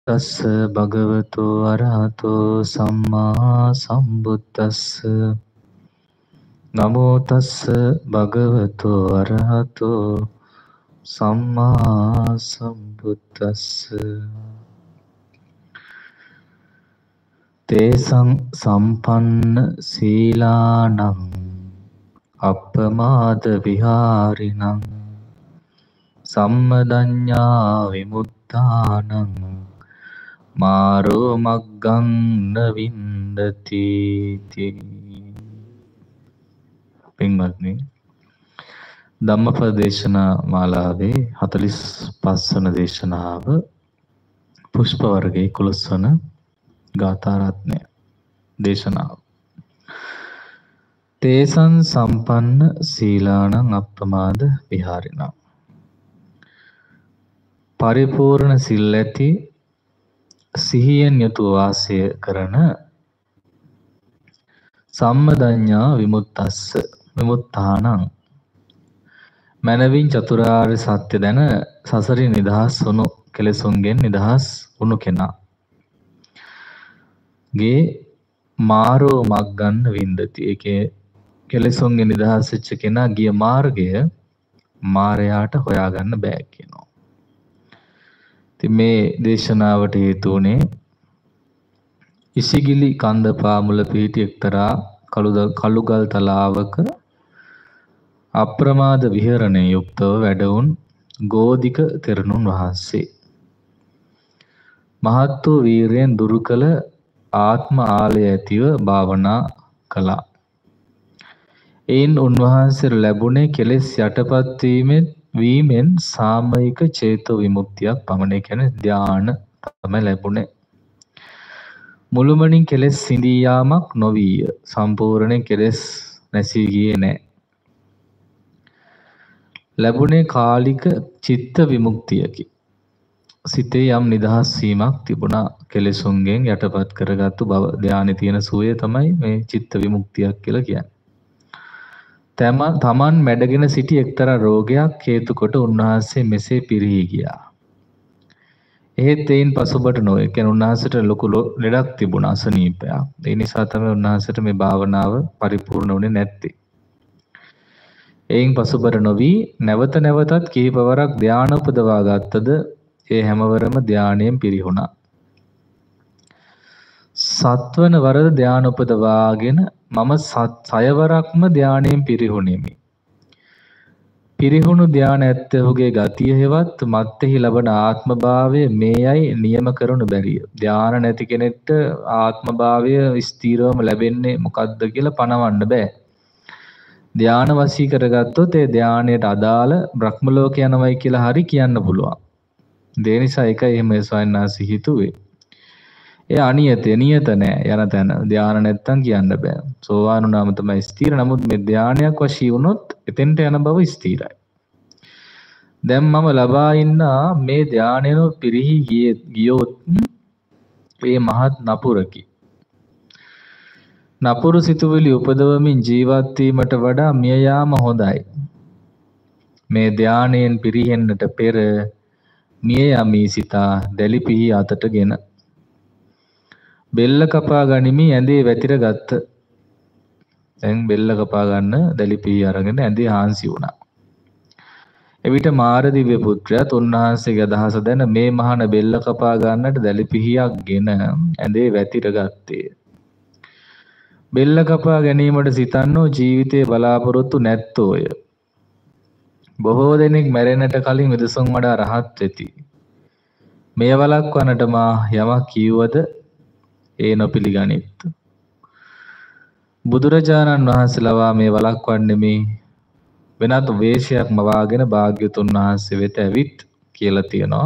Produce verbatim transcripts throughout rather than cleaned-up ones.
තස්ස භගවතු අරහතෝ සම්මා සම්බුද්දස්ස නමෝ තස්ස භගවතු අරහතෝ සම්මා සම්බුද්දස්ස තේසං සම්පන්න සීලානං අප්පමාද විහාරිණං සම්මදඤ්ඤා විමුක්තානං මාරෝ මග්ගං නවින්දති. පින්වත්නි, ධම්මපද දේශනා මාලාවේ හතළිස් පස් වන දේශනාව පුෂ්ප වර්ගයේ එකොළොස් වන ගාථා රත්නය දේශනාව. තේසං සම්පන්න සීලානං අප්පමාද විහාරිණං. පරිපූර්ණ සිල් ඇති සිහියෙන් යුතුව වාසය කරන සම්මදඤ්ඤා විමුක්තස්ස විමුක්තානං මනවින් චතුරාර්ය සත්‍ය දැන සසරින් නිදහස් වුණු කෙලෙසුන්ගෙන් නිදහස් වුණු කෙනා ගේ මාරෝ මග්ගන්න වින්දති. ඒකේ කෙලෙසුන්ගෙන් නිදහස් වෙච්ච කෙනා ගිය මාර්ගය මාරයාට හොයාගන්න බෑ කියනවා. ඉතින් මේ දේශනාවට හේතු වුණේ ඉසිගිලි කන්ද පාමුල පිහිටි එක්තරා කළුගල් තලාවක අප්‍රමාද විහරණය යුක්තව වැඩවුන් ගෝධික තෙරණුන් වහන්සේ මහත් වූ වීරයෙන් දුරු කළ ආත්ම ආලය ඇතිව භාවනා කළා. එයින් උන්වහන්සේට ලැබුණේ කෙලෙස් යටපත් වීමෙන් වීමෙන් සාමයික චේතෝ විමුක්තියක් පමණ. කියන්නේ ධාන තමයි ලැබුණේ. මුළුමනින් කෙලෙස් සිඳී යාමක් නොවිය. සම්පූර්ණ කෙලෙස් නැසී ගියේ නැහැ. ලැබුණේ කාලික චිත්ත විමුක්තියකි. සිතේ යම් නිදහස් වීමක් තිබුණා. කෙලෙසුන්ගෙන් යටපත් කරගත්තු බව ධානයේ තියෙන සුවය තමයි මේ චිත්ත විමුක්තියක් කියලා කියන්නේ. තමන් මැඩගෙන සිටි එක්තරා රෝගයක් හේතු කොට උන්වහන්සේ මෙසේ පිරිහි ගියා. එහෙත් එයින් පසුබට නොවේ. කියන්නේ උන්වහන්සේට ලොකු ලෙඩක් තිබුණා, අසනීපයක්. ඒ නිසා තමයි උන්වහන්සේට මේ භාවනාව පරිපූර්ණ වුණේ නැත්තේ. එයින් පසුබට නොවි නැවත නැවතත් කීපවරක් ධානය උපදවා ගත්තද ඒ හැමවරම ධානයෙන් පිරිහුණා. සත්වන වරද ධානය උපදවාගෙන මම සයවරක්ම ධානයෙන් පිරිහුණෙමි. පිරිහුණු ධාන ඇත්තහුගේ ගතිය හෙවත් මත්ෙහි ලබන ආත්මභාවය මේයයි නියම කරනු බැරිය. ධාන නැති කෙනෙක්ට ආත්මභාවය ස්ථීරවම ලැබෙන්නේ මොකක්ද කියලා පනවන්න බෑ. ධාන වශී කරගත්තොත් ඒ ධානයට අදාළ බ්‍රහ්ම ලෝක යනවයි කියලා හරි කියන්න පුළුවන්. ඒ නිසා ඒකයි එහෙම ස්වයන්නාසි හිතුවේ. ඒ අනියතේ නියත නෑ යන තැන ධාන නැත්තම් කියන්න බෑ. සෝවාන් වුණාම තමයි ස්ථීර. නමුත් මේ ධානයක් වශී වුණොත් එතෙන්ට යන බව ස්ථීරයි. දැන් මම ලබා ඉන්න මේ ධානයනො පිරිහි ගියොත් මේ මහත් නපුරකි. නපුරු සිතුවිලි උපදවමින් ජීවත් වීමට වඩා මිය යාම හොඳයි. මේ ධානයෙන් පිරිහෙන්නට පෙර මිය යමි සිතා දැලිපිහි අතටගෙන බෙල්ල කපා ගනිමි ඇඳේ වැතිර ගත්ත. දැන් බෙල්ල කපා ගන්න දැලිපිහි අරගෙන ඇඳේ හාන්සි වුණා. එවිට මාරදිව්‍ය පුත්‍රයාත් උන්වහන්සේගේ අදහස දැන මේ මහාන බෙල්ල කපා ගන්නට දැලිපිහියක් ගෙන ඇඳේ වැතිර ගත්තේ. බෙල්ල කපා ගැනීමට සිතන්නෝ ජීවිතයේ බලාපොරොත්තු නැත්තෝය. බොහෝ දෙනෙක් මැරෙන්නට කලින් විදසුන් වඩා රහත් වෙති. මෙය වළක්වන්නට මා යමක් කීවද ඒ නොපිළිගනිත්. බුදුරජාණන් වහන්සේ ලවා මේ වළක්වන්නේ මේ වෙනත් වේශයක් මවාගෙන භාග්‍යතුන් වහන්සේ වෙත ඇවිත් කියලා තියෙනවා.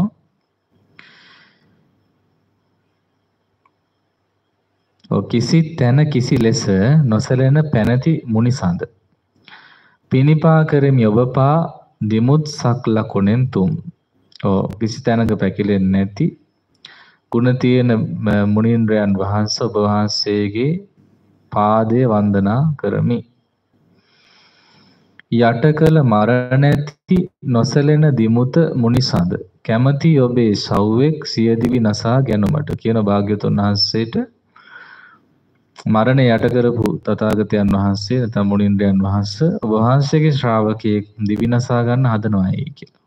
කිසි තැන කිසි ලෙස නොසැලෙන පැනති මුනිසඳ පිනිපා කරමි ඔබපා දිමුත් සක් ලකුණෙන් තුම්. ඔව් කිසි තැනක පැකිලෙන්නේ නැති ගුණ තියෙන මුනින්ද්‍රයන් වහන්සේ ඔබ වහන්සේගේ පාදයේ වන්දනා කරමි. යට කළ මරණ ඇති නොසැලෙන දිමුත මුනිසඳ කැමති ඔබේ සව්වෙක් සියදිවි නසා ගැනුමට කියන භාග්‍යතුන් වහන්සේට මරණ යට කරපු තථාගතයන් වහන්සේ නැත්නම් මුනින්ද්‍රයන් වහන්සේ ඔබ වහන්සේගේ ශ්‍රාවකයෙක් දිවි නසා ගන්න හදනවායි කියලා.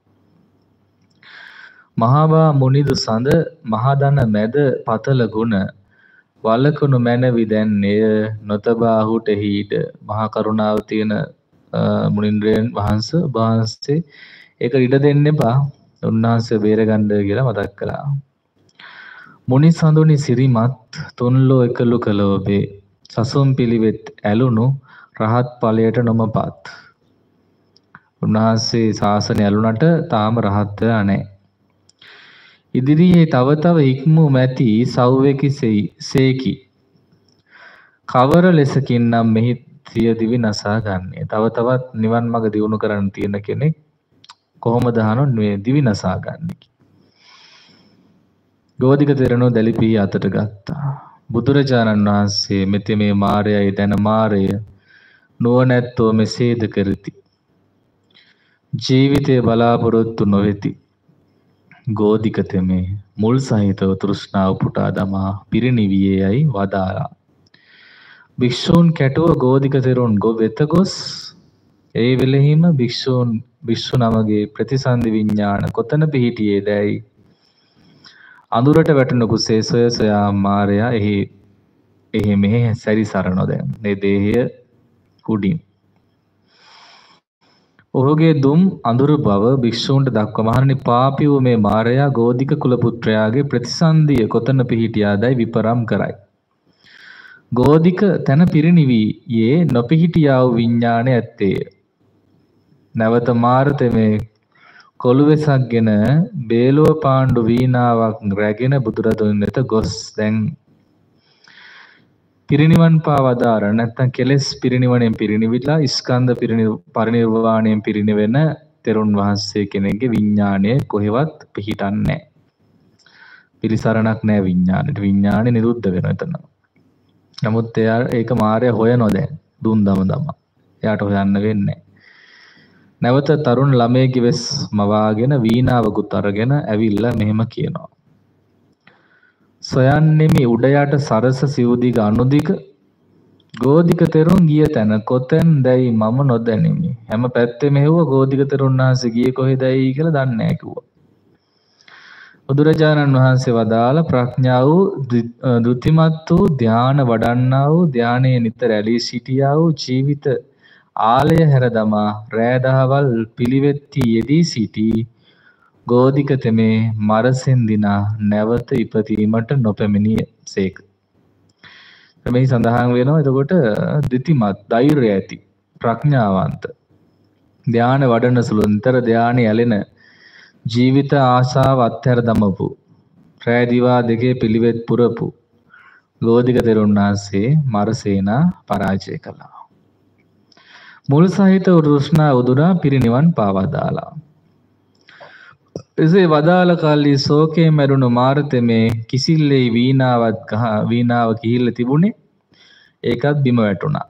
මහාබා මුනිදු සඳ මහදන මැද පතල ගුණ වලකුණු මැනවි දැන් එය නොතබාහුට හිඩ මහා කරුණාව තියෙන මුනින්ද්‍රයන් වහන්සේ වහන්සේ ඒක ඉඩ දෙන්න එපා උන්වහන්සේ බේරගන්න කියලා මතක් කළා. මුනි සඳුනි සිරිමත් තුන්ලෝ එකලු කළ ඔබේ සසුන් පිළිවෙත් ඇලුණු රහත් ඵලයට නොමපත්. උන්වහන්සේ ශාසනය ඇලුනට තාම රහත් වෙලා නැහැ. ඉදිරියේ තව තව හික්මු මැති සව්වෙකි සේකි. කවර ලෙසකින් නම් මෙහි සිය දිවි නසා ගන්නේ. තව තවත් නිවන් මඟ දියුණු කරන්න තියෙන කෙනෙක් කොහොමද අහනොත් මේ දිවි නසා ගන්නේ. ගෝධික තෙරණෝ දැලිපිහි අතට ගත්තා. බුදුරජාණන් වහන්සේ මෙතෙ මේ මායයයි දැන මායය නුවණැත්තෝ මෙසේද කරති. ජීවිතේ බලාපොරොත්තු නොවේති. ගෝධික තෙමේ මුල් සහිතව තෘෂ්ණාව පුටා දමා පිරිනිවියේයි වදාලා. භික්ෂූන් කැටුව ගෝධික තෙරුන් ගො වෙත ගොස් ඒ වෙලෙහිම භික්ෂූන් භික්ෂු නමගේ ප්‍රතිසන්දි විඥාන කොතන පිහිටියේ දැයි අඳුරට වැටෙන කුසේ සොය සොයා මාරයා එහි එහි මෙහි සැරිසරන දැන් මේ දේහය උඩින් ඔහුගේ දුම් අඳුරු බව භික්ෂූන්ට දක්ව මහණනි පාපී වූ මේ මාරයා ගෝධික කුල පුත්‍රයාගේ ප්‍රතිසන්දිය කොතන පිහිටියාදයි විපරම් කරයි. ගෝධික තන පිරිනිවියේ නොපිහිටියා වූ විඥාණය ඇත්තේය. නැවත මාරතෙමේ කොළුවෙසක්ගෙන බේලුව පාණ්ඩු වීණාවක් රැගෙන බුදුරදුන් වෙත ගොස් දැන් පිරිනිවන් පාවදාර නැත්නම් කෙලෙස් පිරිනිවණයෙන් පිරිනිවිලා ස්කන්ධ පරිනිර්වාණයෙන් පිරිනිවෙන තෙරුන් වහන්සේ කෙනෙක්ගේ විඥාණය කොහෙවත් පිහිටන්නේ නැහැ. පිළිසරණක් නැහැ විඥාණයට. විඥාණය නිරුද්ධ වෙනවා එතන. නමුත් එයා ඒක මායя හොයනවා දැන් දුන් දම දම. එයාට හොයන්න වෙන්නේ. නැවත තරුණ ළමයෙක්ගේ වෙස් මවාගෙන වීණාවකුත් අරගෙන ඇවිල්ලා මෙහෙම කියනවා. සොයන්නෙමි උඩ යට සරස සිවුදිග අනුදිග ගෝධික තෙරුන් ගිය තැන කොතෙන් දැයි මම නොදැනිමි. හැම පැත්තෙම හෙව්ව ගෝධික තෙරුන් වහන්සේ ගියේ කොහෙදයි කියලා දන්නේ නැහැ කිව්වා. බුදුරජාණන් වහන්සේ වදාළ ප්‍රඥා වූ දුතිමත් වූ ධාන වඩන්නා වූ ධානයේ නිතර ඇලී සිටියා වූ ජීවිත ආලය හැර දමා රෑ දහවල් පිළිවෙත්ති යෙදී සිටි ගෝධික තෙමේ මරසෙන් දිනා නැවත ඉපදීමට නොපැමිණිය සේක. මේ සඳහන් වෙනවා එතකොට දිතිමත් ධෛර්යය ඇති ප්‍රඥාවන්ත ධාන වඩන සුළු නිතර ධානය ඇලෙන ජීවිත ආශාව අත්හැර දමපු රෑ දිවා දෙකේ පිළිවෙත් පුරපු ගෝධික තෙරුන් වහන්සේ මරසේනා පරාජය කළා. මුල් සහිත තෘෂ්ණා උදුරා පිරිනිවන් පාවා දාලා. එසේ වදාළ කල්ලි ශෝකේ මැරුණු මාරතෙමේ කිසිල්ලේ වීණාවත් ගහ වීණාව කිහිල්ල තිබුණේ ඒකත් බිම වැටුණා.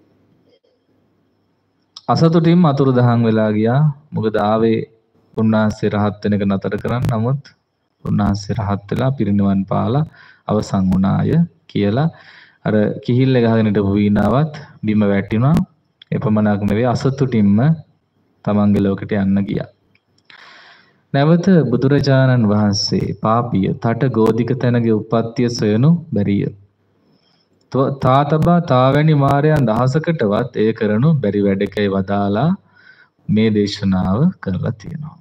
අසතුටින් අතුරුදහන් වෙලා ගියා. මොකද ආවේ උන්වහන්සේ රහත් වෙන එක නතර කරන්න. නමුත් උන්වහන්සේ රහත් වෙලා පිරිනිවන් පාලා අවසන් වුණාය කියලා අර කිහිල්ල ගහගෙන හිටපු වීණාවත් බිම වැටිුණා. එපමණක් නෙවෙයි අසතුටින්ම තමන්ගේ ලෝකෙට යන්න ගියා. නැවත බුදුරජාණන් වහන්සේ පාපිය තට ගෝධික තැනගේ උප්පත්තිය සොයනු බැරිය. තාතබා තාවැනි මාරයන් දහසකටවත් එය කරනු බැරි වැඩකයි වදාලා මේ දේශනාව කරලා තියෙනවා.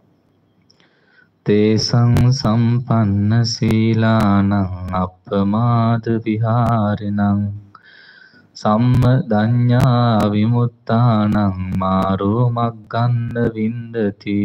තේසං සම්පන්න සීලානං අප්පමාද විහාරිනං සම්මදඤ්ඤා විමුක්තානං මාරෝ මග්ගන්ධ වින්දති.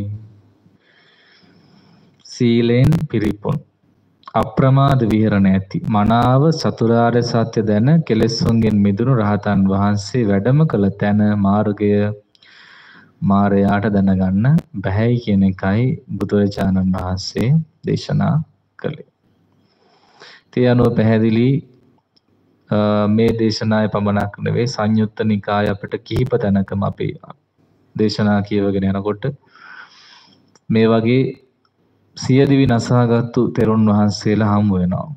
සීලෙන් පිරිපුන් අප්‍රමාද විහරණ ඇති මනාව චතුරාර්ය සත්‍ය දැන කෙලෙස්ුන්ගෙන් මිදුණු රහතන් වහන්සේ වැඩම කළ තැන මාර්ගය මාරයාට දැනගන්න බැහැයි කියන එකයි බුදුරජාණන් වහන්සේ දේශනා කළේ. ඒ අනුව පැහැදිලි මේ දේශනාවේ පමණක් නෙවෙයි සංයුත්ත නිකාය අපිට කිහිප තැනකම අපි දේශනා කියවගෙන යනකොට මේ වගේ සියදිවි නසාගත්තු තෙරුන් වහන්සේලා හමු වෙනවා.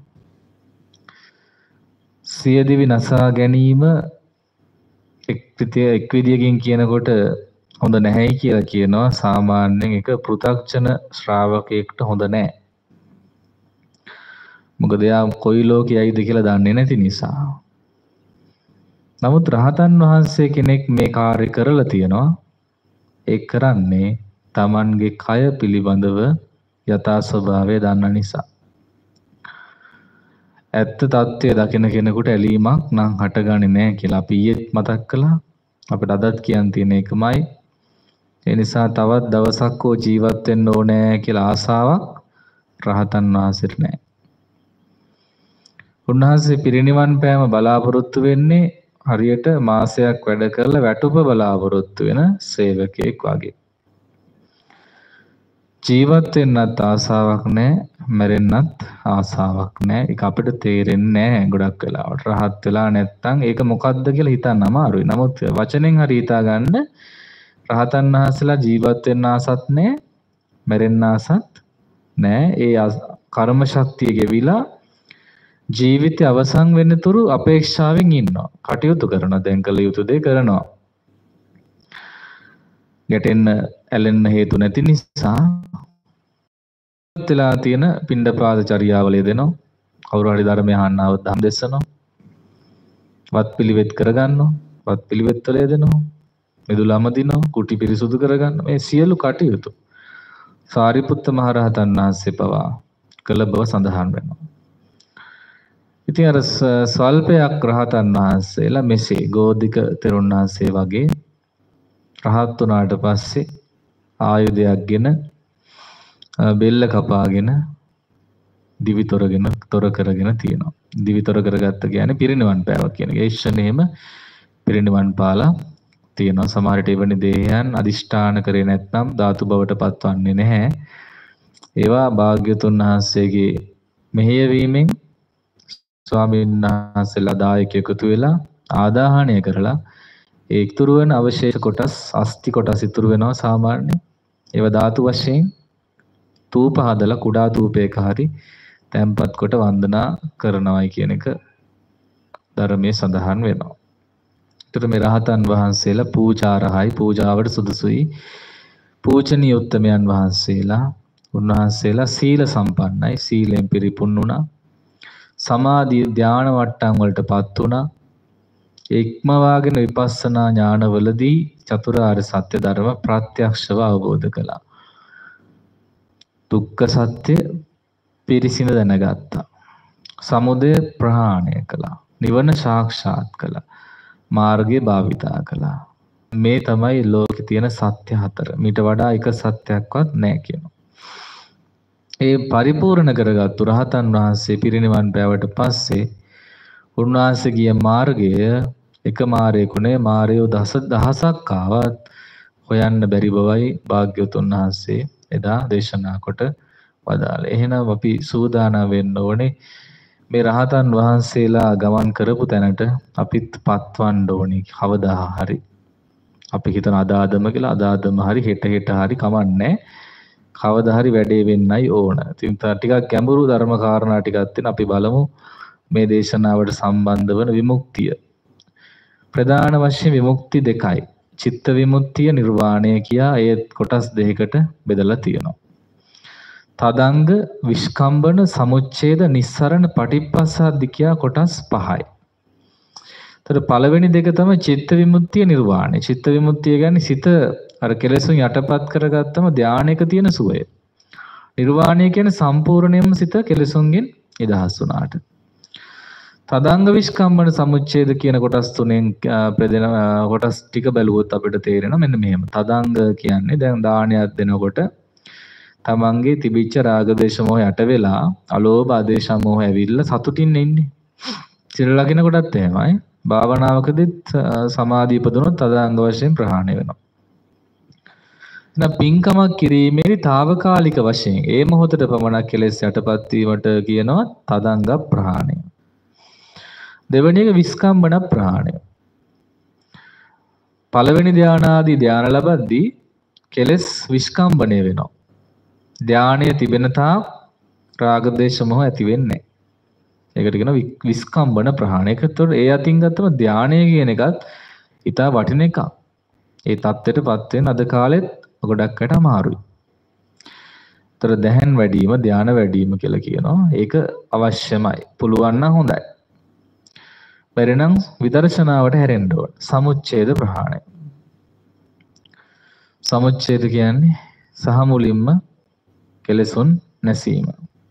සියදිවි නසා ගැනීම එක් විදිය එක් විදියකින් කියනකොට හොඳ නැහැයි කියලා කියනවා. සාමාන්‍යයෙන් ඒක පෘථග්ජන ශ්‍රාවකයෙක්ට හොඳ නැහැ. මොකද එයා කොයි ලෝකයයිද කියලා දන්නේ නැති නිසා. නමුත් රහතන් වහන්සේ කෙනෙක් මේ කාර්ය කරලා තියෙනවා. ඒ කරන්නේ Tamanගේ කය පිළිබඳව යථා ස්වභාවය දන්න නිසා. ඇත්ත తත්වය දකින කෙනෙකුට ඇලීමක් නම් හටගන්නේ නැහැ කියලා අපි ඊයේත් මතක් කළා. අපිට අදත් කියන්න තියෙන එකමයි. ඒ නිසා තවත් දවසක් ඕ ජීවත් වෙන්න ඕනේ කියලා ආසාවක් රහතන් වහන්සේට නැහැ. උන්වහන්සේ පිරිනිවන් පෑම බලාපොරොත්තු වෙන්නේ හරියට මාසයක් වැඩ කරලා වැටුප බලාපොරොත්තු වෙන සේවකයෙක් වගේ. ජීවත් වෙන්නත් ආසාවක් නැහැ, මැරෙන්නත් ආසාවක් නැහැ. ඒක අපිට තේරෙන්නේ නැහැ ගොඩක් වෙලාවට. රහත් වෙලා නැත්තම් ඒක මොකද්ද කියලා හිතන්න අමාරුයි. නමුත් වචනෙන් හරි හිතා ගන්න රහතන් වහන්සේලා ජීවත් වෙන්න ආසත් නැහැ, මැරෙන්න ආසත් නැහැ. ඒ කර්ම ශක්තිය ගෙවිලා ජීවිතය අවසන් වෙන්නතුරු අපේක්ෂාවෙන් ඉන්නවා. කටයුතු කරනවා, දැන් කළ යුතු දේ කරනවා. ගැටෙන්න ඇලෙන්න හේතු නැති නිසා වෙලා තියෙන පිණ්ඩපාත චර්යාවලිය දෙනවා. කවුරු හරි ධර්මය අහන්න આવත් ධම් දෙස්සනවා. වත් පිළිවෙත් කරගන්නවා. වත් පිළිවෙත් වල දෙනවා. මෙදුලම දිනවා. කුටි පිරිසුදු කරගන්න. මේ සියලු කටයුතු සාරිපුත්ත මහ රහතන් වහන්සේ පවා කළ බව සඳහන් වෙනවා. ඉතින් අර ස්වල්පයක් රහතන් වහන්සේලා මෙසේ ගෝධික තෙරුන් වහන්සේ වගේ රහත් වුණාට පස්සේ ආයුධයක්ගෙන බෙල්ල කපාගෙන දිවිතොරගෙන තොර කරගෙන තියෙනවා. දිවිතොර කරගත්ත කියන්නේ පිරිනිවන් පෑවා කියන එක. ඒ ශ්‍රණයෙම පිරිනිවන් පාලා තියෙනවා. සමහර විට එවැනි දේහයන් අදිෂ්ඨාන කරේ නැත්නම් ධාතු බවට පත්වන්නේ නැහැ. ඒවා භාග්‍යතුන් වහන්සේගේ මෙහෙයවීමෙන් ස්වාමීන් වහන්සේලා දායක එකතු වෙලා ආදාහණය කරලා ඒ ඉතුරු වෙන අවශේෂ කොටස් අස්ති කොටස් ඉතුරු වෙනවා සාමාන්‍යයෙන්. ඒවා ධාතු වශයෙන් තූප හදලා කුඩා තූපයක හරි තැම්පත් කොට වන්දනා කරනවායි කියන එක ධර්මයේ සඳහන් වෙනවා. ඒතර මේ රහතන් වහන්සේලා පූජාරහයි පූජාවට සුදුසුයි. පූජනීය උත්තමයන් වහන්සේලා උන්වහන්සේලා සීල සම්පන්නයි. සීලෙන් පිරිපුන් වුණා. සමාධි ධාන වට්ටම් වලටපත් වුණා. එක්මවාගෙන විපස්සනා ඥානවලදී චතුරාර්ය සත්‍ය ධර්ම ප්‍රත්‍යක්ෂව අවබෝධ කළා. දුක්ඛ සත්‍ය පිරිසිඳ දැනගත්තා. සමුදය ප්‍රහාණය කළා. නිවන සාක්ෂාත් කළා. මාර්ගය භාවිතා කළා. මේ තමයි ලෝකේ තියෙන සත්‍ය හතර. මීට වඩා එක සත්‍යයක්වත් නැහැ කියනවා. ඒ පරිපූර්ණ කරගත්තු රහතන් වහන්සේ පිරිනිවන් පෑවට පස්සේ උන්වහන්සේ ගිය මාර්ගය එක මාර්ගයකුනේ මාර්ගය දස දහසක් ආවත් හොයන්න බැරි බවයි භාග්‍යවතුන් වහන්සේ එදා දේශනා කොට වදාළේ. එහෙනම් අපි සූදානම් වෙන්න ඕනේ මේ රහතන් වහන්සේලා ගමන් කරපු තැනට අපිත් පත්වන්න ඕනේ. කවදා හරි අපි හිතන අදාදම කියලා අදාදම හරි හෙට හෙට හරි කමන්නේ. කවදා හරි වැඩේ වෙන්නයි ඕන. ඉතින් ටිකක් ගැඹුරු ධර්ම කාරණා ටිකක් තියෙන අපි බලමු මේ දේශනාවට සම්බන්ධ වන විමුක්තිය. ප්‍රධාන වශයෙන් විමුක්ති දෙකයි. චිත්ත විමුක්තිය නිර්වාණය කියා ඒ කොටස් දෙකකට බෙදලා තියෙනවා. තදංග විස්කම්බන සමුච්ඡේද නිස්සරණ පටිපස්සද්ධි කියා කොටස් පහයි. ඒතර පළවෙනි දෙක තමයි චිත්ත විමුක්තිය නිර්වාණය. චිත්ත විමුක්තිය කියන්නේ සිත අර කෙලෙසුන් යටපත් කරගත්තම ධානයක තියෙන සුවය. නිර්වාණය කියන්නේ සම්පූර්ණයෙන්ම සිත කෙලෙසුන්ගෙන් නිදහස් වුණාට. තදංග විස්කම්බන සමුච්ඡේද කියන කොටස් තුනෙන් ප්‍රදෙන කොටස් ටික බැලුවොත් අපිට තේරෙනවා මෙන්න මෙහෙම. තදංග කියන්නේ දැන් දානයක් දෙනකොට තමන්ගේ තිබිච්ච රාග දේශ මොහ යට වෙලා අලෝභ ආදේශ මොහ ඇවිල්ලා සතුටින් ඉන්නේ. සිල් ලකින කොටත් එහෙමයි. භාවනාවකදීත් සමාධිය ඉපදුනොත් තදංග වශයෙන් ප්‍රහාණය වෙනවා. එහෙනම් පින්කමක් කිරීමේදී తాවකාලික වශයෙන් ඒ මොහොතට පමණක් කෙලෙස් යටපත් වීමට කියනවා තදංග ප්‍රහාණය. දෙවෙනි එක විස්කම්බන ප්‍රහාණය. පළවෙනි ධානාදී ධාන ලබද්දී කෙලස් විස්කම්බණය වෙනවා. ධානය තිබෙන තාක් රාග දේශ මොහ ඇති වෙන්නේ නැහැ. ඒකට කියනවා විස්කම්බන ප්‍රහාණය. ඒකතොර ඒ අතින් ගත්තම ධානය කියන එකත් ඊටා වටින එකක්. ඒ தත්ත්වයටපත් වෙන අද කාලෙත් ගොඩක් අයට අමාරුයි. ඒතර දැහන් වැඩිම ධාන වැඩිම කියලා කියනවා. ඒක අවශ්‍යමයි. පුළුවන් නම් හොඳයි. බැරි නම් විදර්ශනාවට හැරෙන්න ඕන. සමුච්ඡේද ප්‍රහාණය. සමුච්ඡේද කියන්නේ සහ මුලින්ම කෙලෙසුන් නැසීම.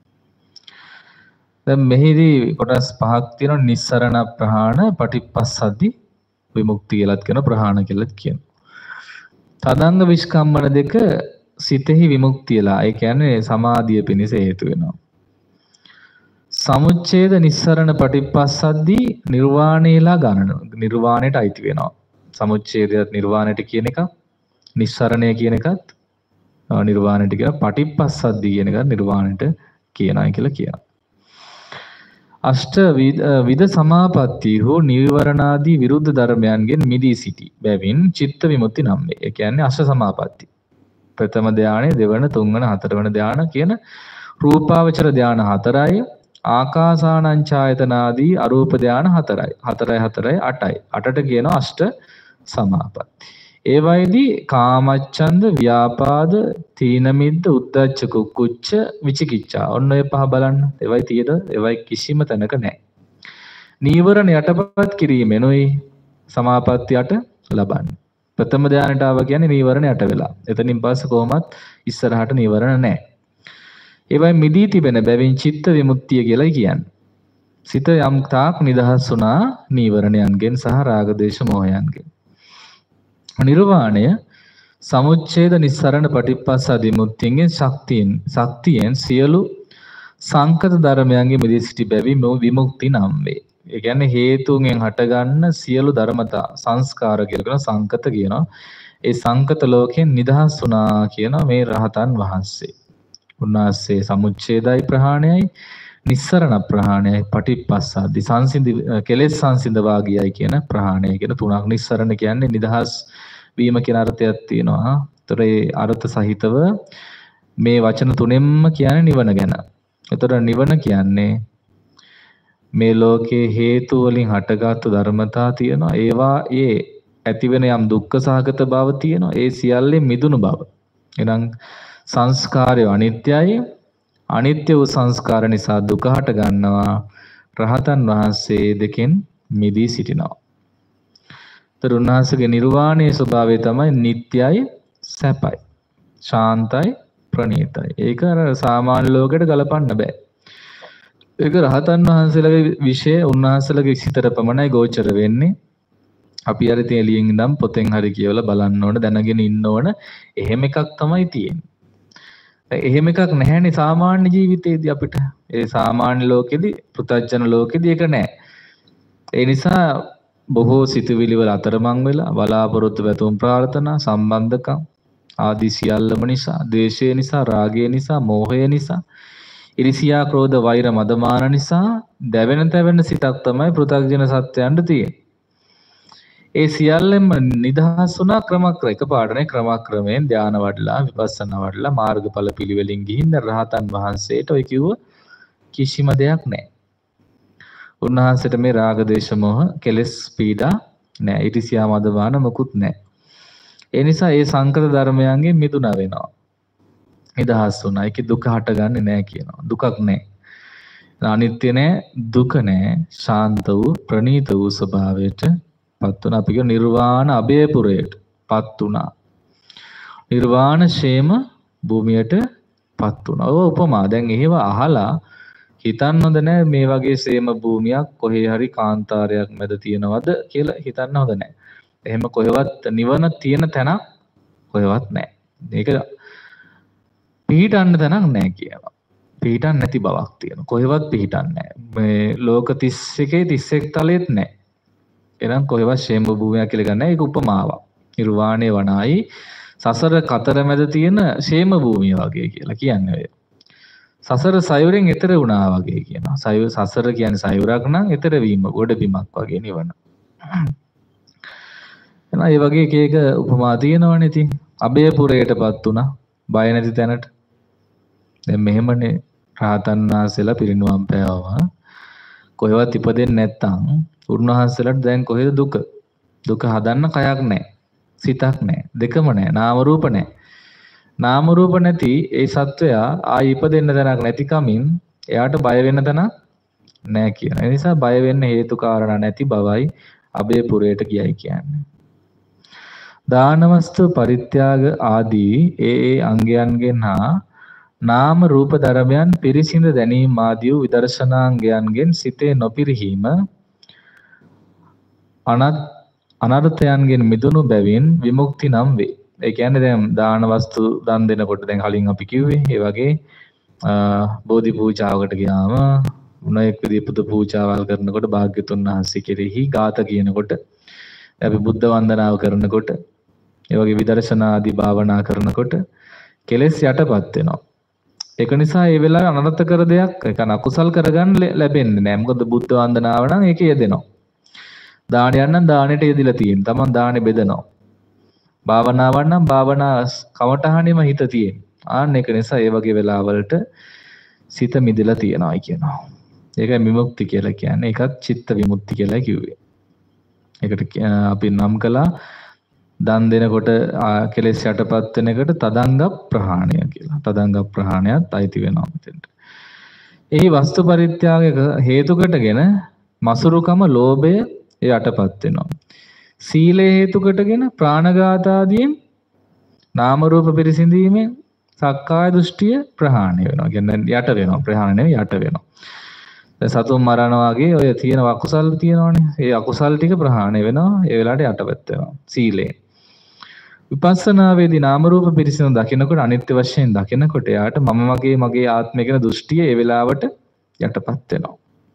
දැන් මෙහිදී කොටස් පහක් තියෙනවා. නිස්සරණ ප්‍රහාණ, පටිපස්සද්දි විමුක්ති කියලාත් කියන ප්‍රහාණ කියලාත් කියනවා. තදංග විස්කම්බන දෙක සිතෙහි විමුක්තියලා. ඒ කියන්නේ සමාධිය පිණිස හේතු වෙනවා. සමුච්ඡේද නිස්සරණ පටිපස්සද්දී නිර්වාණයලා ගණන. නිර්වාණයට අයිති වෙනවා. සමුච්ඡේදයත් නිර්වාණයට කියන එක, නිස්සරණය කියන එකත් නිර්වාණයට කියන, පටිපස්සද්දී කියන එක නිර්වාණයට කියනයි කියලා කියනවා. අෂ්ට විද සමාපatti හෝ නිවරණාදී විරුද්ධ ධර්මයන්ගෙන් මිදී සිටි බැවින් චිත්ත විමුක්ති නම් වේ. ඒ කියන්නේ අෂ්ට සමාපatti. ප්‍රථම ධානය, දෙවන, තුන්වන, හතරවන ධාන කියන රූපාවචර ධාන හතරයි, ආකාසානං ඡායතනාදී අරූප ධාන හතරයි. හතරයි හතරයි අටයි. අටට කියනවා අෂ්ට සමාපatti. ඒ වයිදී කාමච්ඡන්ද, ව්‍යාපාද, තීන මිද්ද, උද්ධච්ච, කුක්කුච්ච, විචිකිච්ඡා. ඔන්න ඔය පහ බලන්න. ඒවයි තියෙද? ඒවයි කිසිම තැනක නැහැ. නීවරණ යටපත් කිරීමෙනුයි සමාපatti යට ලබන්නේ. ප්‍රථම ධානයට ආව කියන්නේ නීවරණ යට වෙලා. එතනින් පස්සේ කොහොමත් ඉස්සරහට නීවරණ නැහැ. ඒවයි මිදී තිබෙන බැවින් චිත්ත විමුක්තිය කියලා කියන්නේ. සිත යම් තාක් නිදහස් වුණා නීවරණයන්ගෙන් සහ රාග දේශ මොහයන්ගෙන්. නිර්වාණය සමුච්ඡේද නිස්සරණ පටිපස්සද්දි මුක්තියෙන් ශක්තියෙන් ශක්තියෙන් සියලු සංකත ධර්මයන්ගේ මිදී සිටි බැවින් විමුක්ති නම් වේ. ඒ කියන්නේ හේතුන්ගෙන් හටගන්න සියලු ධර්මතා සංස්කාර කියලා කියන සංකත කියනවා. ඒ සංකත ලෝකයෙන් නිදහස් වුණා කියන මේ රහතන් වහන්සේ. උන්වහන්සේ සමුච්ඡේදයි ප්‍රහාණයයි, නිස්සරණ ප්‍රහාණයයි, පටිපස්සද්දි සංසිඳි කෙලෙස් සංසිඳවා ගියයි කියන ප්‍රහාණය කියන තුනක්. නිස්සරණ කියන්නේ නිදහස් වීම කියන අර්ථයක් තියෙනවා. ඒතර ඒ අර්ථ සහිතව මේ වචන තුනෙන්ම කියන්නේ නිවන ගැන. ඒතර නිවන කියන්නේ මේ ලෝකේ හේතු වලින් හටගත්තු ධර්මතා තියෙනවා. ඒවා ඒ ඇතිවෙන යම් දුක්ඛ සහගත බව තියෙනවා. ඒ සියල්ලෙන් මිදුණු බව. එහෙනම් සංස්කාරය අනිත්‍යයි. අනිත්‍ය වූ සංස්කාර නිසා දුක හට ගන්නවා. රහතන් වහන්සේ දෙකෙන් මිදී සිටිනවා. තරුණාසගේ නිර්වාණයේ ස්වභාවය තමයි නිට්ටයයි, සැපයි, ශාන්තයි, ප්‍රණීතයි. ඒක අර සාමාන්‍ය ලෝකයට ගලපන්න බෑ. ඒක රහතන් වහන්සේලාගේ විශේෂ උන්වහන්සේලාගේ සිතට පමණයි ගෝචර වෙන්නේ. අපි අර ඉතින් එළියෙන් ඉඳන් පොතෙන් හරි කියවලා බලන්න ඕන, දැනගෙන ඉන්න ඕන. එහෙම එකක් තමයි තියෙන්නේ. එහෙම එකක් නැහැනේ සාමාන්‍ය ජීවිතේදී අපිට. ඒ සාමාන්‍ය ලෝකෙදී, පෘථග්ජන ලෝකෙදී ඒක නැහැ. ඒ නිසා බොහෝ සිතුවිලි වල අතරමං වෙලා බලාපොරොත්තු වැතුම් ප්‍රාර්ථනා සම්බන්ධකම් ආදී සියල්ලම නිසා, ද්වේෂය නිසා, රාගය නිසා, මෝහය නිසා, ඉරිසියා, ක්‍රෝධ, වෛර, මදමාන නිසා දැවෙන තැවෙන සිතක් තමයි පෘථග්ජන සත්‍යයන්ට තියෙන්නේ. ඒ සියල්ලෙන්ම නිදහස් වුණා ක්‍රමක්‍රම එකපාරටනේ ක්‍රමක්‍රමයෙන් ධාන වඩලා, විපස්සනා වඩලා, මාර්ගඵල පිළිවෙලින් ගිහින් රහතන් වහන්සේට ඔය කිව්ව කිසිම දෙයක් නැහැ. උන්වහන්සේට මේ රාග දේශ මොහ කෙලස් පීඩා නැහැ. ඊටිසියා මදමාන මොකුත් නැහැ. ඒ නිසා ඒ සංකත ධර්මයන්ගෙන් මිදුණා වෙනවා. නිදහස් වුණා. ඒකේ දුක හටගන්නේ නැහැ කියනවා. දුකක් නැහැ. අනිත්‍ය නැහැ, දුක නැහැ. ශාන්ත වූ, ප්‍රණීත වූ ස්වභාවයට පත් වුණා. අපි කියන නිර්වාණ අභයපුරයට පත් වුණා. නිර්වාණ ෂේම භූමියට පත් වුණා. ඔය උපමා දැන් එහෙව අහලා හිතන්න හොඳ නැහැ මේ වගේ සේම භූමියක් කොහේ හරි කාන්තාරයක් මැද තියෙනවද කියලා හිතන්න හොඳ නැහැ. එහෙම කොහෙවත් නිවන තියෙන තැනක් කොහෙවත් නැහැ. මේක පිහිටන්න තැනක් නැහැ කියනවා. පිහිටන්න නැති බවක් තියෙනවා. කොහෙවත් පිහිටන්නේ නැහැ. මේ ලෝක තිස් එකේ තිස් එක් තලෙත් නැහැ. එහෙනම් කොහෙවත් ෂේම භූමියක් කියලා ගන්න ඒක උපමාවක්. නිර්වාණය වනායි සසර කතර මැද තියෙන ෂේම භූමිය වගේ කියලා කියන්නේ ඔය. සසර සයුරෙන් එතර වුණා වගේ කියනවා. සයුර සසර කියන්නේ සයුරක් නම් එතර වීම ගොඩබිමක් වගේ නිවන. එහෙනම් ඒ වගේ එක එක උපමා තියෙනවනේ ඉතින්. අභයපුරයටපත් උනා බය නැති තැනට. දැන් මෙහෙමනේ රහතන් වහන්සේලා පිරිනුවම් පෑවම කොහෙවත් ඉපදෙන්නේ නැත්තම් උන්වහන්සේලාට දැන් කොහෙද දුක? දුක හදන්න කයක් නැහැ. සිතක් නැහැ. දෙකම නැහැ. නාම රූප නැහැ. නාම රූප නැති ඒ සත්වයා ආයි ඉපදෙන්න තැනක් නැති කමින් එයාට බය වෙන්න තැනක් නැහැ කියන. ඒ නිසා බය වෙන්න හේතු කාරණා නැති බවයි අභයපුරයට කියයි කියන්නේ. දානවස්තු පරිත්‍යාග ආදී ඒ ඒ අංගයන්ගෙන් හා නාම රූප ධර්මයන් පිරිසිඳ දැනීම ආදී වූ විදර්ශනාංගයන්ගෙන් සිතේ නොපිරිහීම අනත් අනර්ථයන්ගෙන් මිදුණු බැවින් විමුක්ති නම් වේ. ඒ කියන්නේ දැන් දාන වස්තු දන් දෙනකොට දැන් කලින් අපි කිව්වේ ඒ වගේ බෝධි පූජාවකට ගියාම මොනෙක් විදිහේ පුද පූජාවල් කරනකොට භාග්‍යතුන් වහන්සේ කෙරෙහි ගාත කියනකොට අපි බුද්ධ වන්දනාව කරනකොට ඒ වගේ විදර්ශනා ආදී භාවනා කරනකොට කෙලෙස් යටපත් වෙනවා. ඒක නිසා ඒ වෙලාවේ අනර්ථ කර දෙයක් ඒක අකුසල් කරගන්න ලැබෙන්නේ නැහැ. මොකද බුද්ධ වන්දනාව නම් ඒක යෙදෙනවා. දානයක් නම් දානෙට යෙදিলা තියෙන. තමන් දානෙ බෙදනවා. භාවනාවක් නම් භාවනා කමඨහණෙම හිත තියෙන. ආන්න ඒක නිසා ඒ වගේ වෙලාවලට සිත මිදලා තියනවායි කියනවා. ඒකයි විමුක්ති කියලා කියන්නේ. ඒකත් චිත්ත විමුක්ති කියලා කිව්වේ. ඒකට අපි නම් කළා දන් දෙනකොට කෙලෙස් යටපත් වෙන එකට තදංග ප්‍රහාණය කියලා. තදංග ප්‍රහාණයත් අයිති වෙනවා මෙතෙන්ට. එහි වස්තු පරිත්‍යාගයක හේතු කොටගෙන මසුරුකම ලෝභය යටපත් වෙනවා. සීලය හේතු කොටගෙන ප්‍රාණඝාත ආදීන් නාම රූප පිරිසිඳීමෙන් සක්කාය දෘෂ්ටිය ප්‍රහාණය වෙනවා. කියන්නේ යට වෙනවා. ප්‍රහාණය නෙවෙයි යට වෙනවා. දැන් සතුන් මරනවා වගේ ඔය තියෙන අකුසල් තියෙනවනේ. ඒ අකුසල් ටික ප්‍රහාණය වෙනවා. ඒ වෙලාවට යටපත් වෙනවා. සීලයෙන්. විපස්සනාවේදී නාම රූප පිරිසිදු දකිනකොට අනිත්‍ය වශයෙන් දකිනකොට යාට මම මගේ මගේ ආත්මය කියන දෘෂ්ටිය ඒ වෙලාවට යටපත් වෙනවා.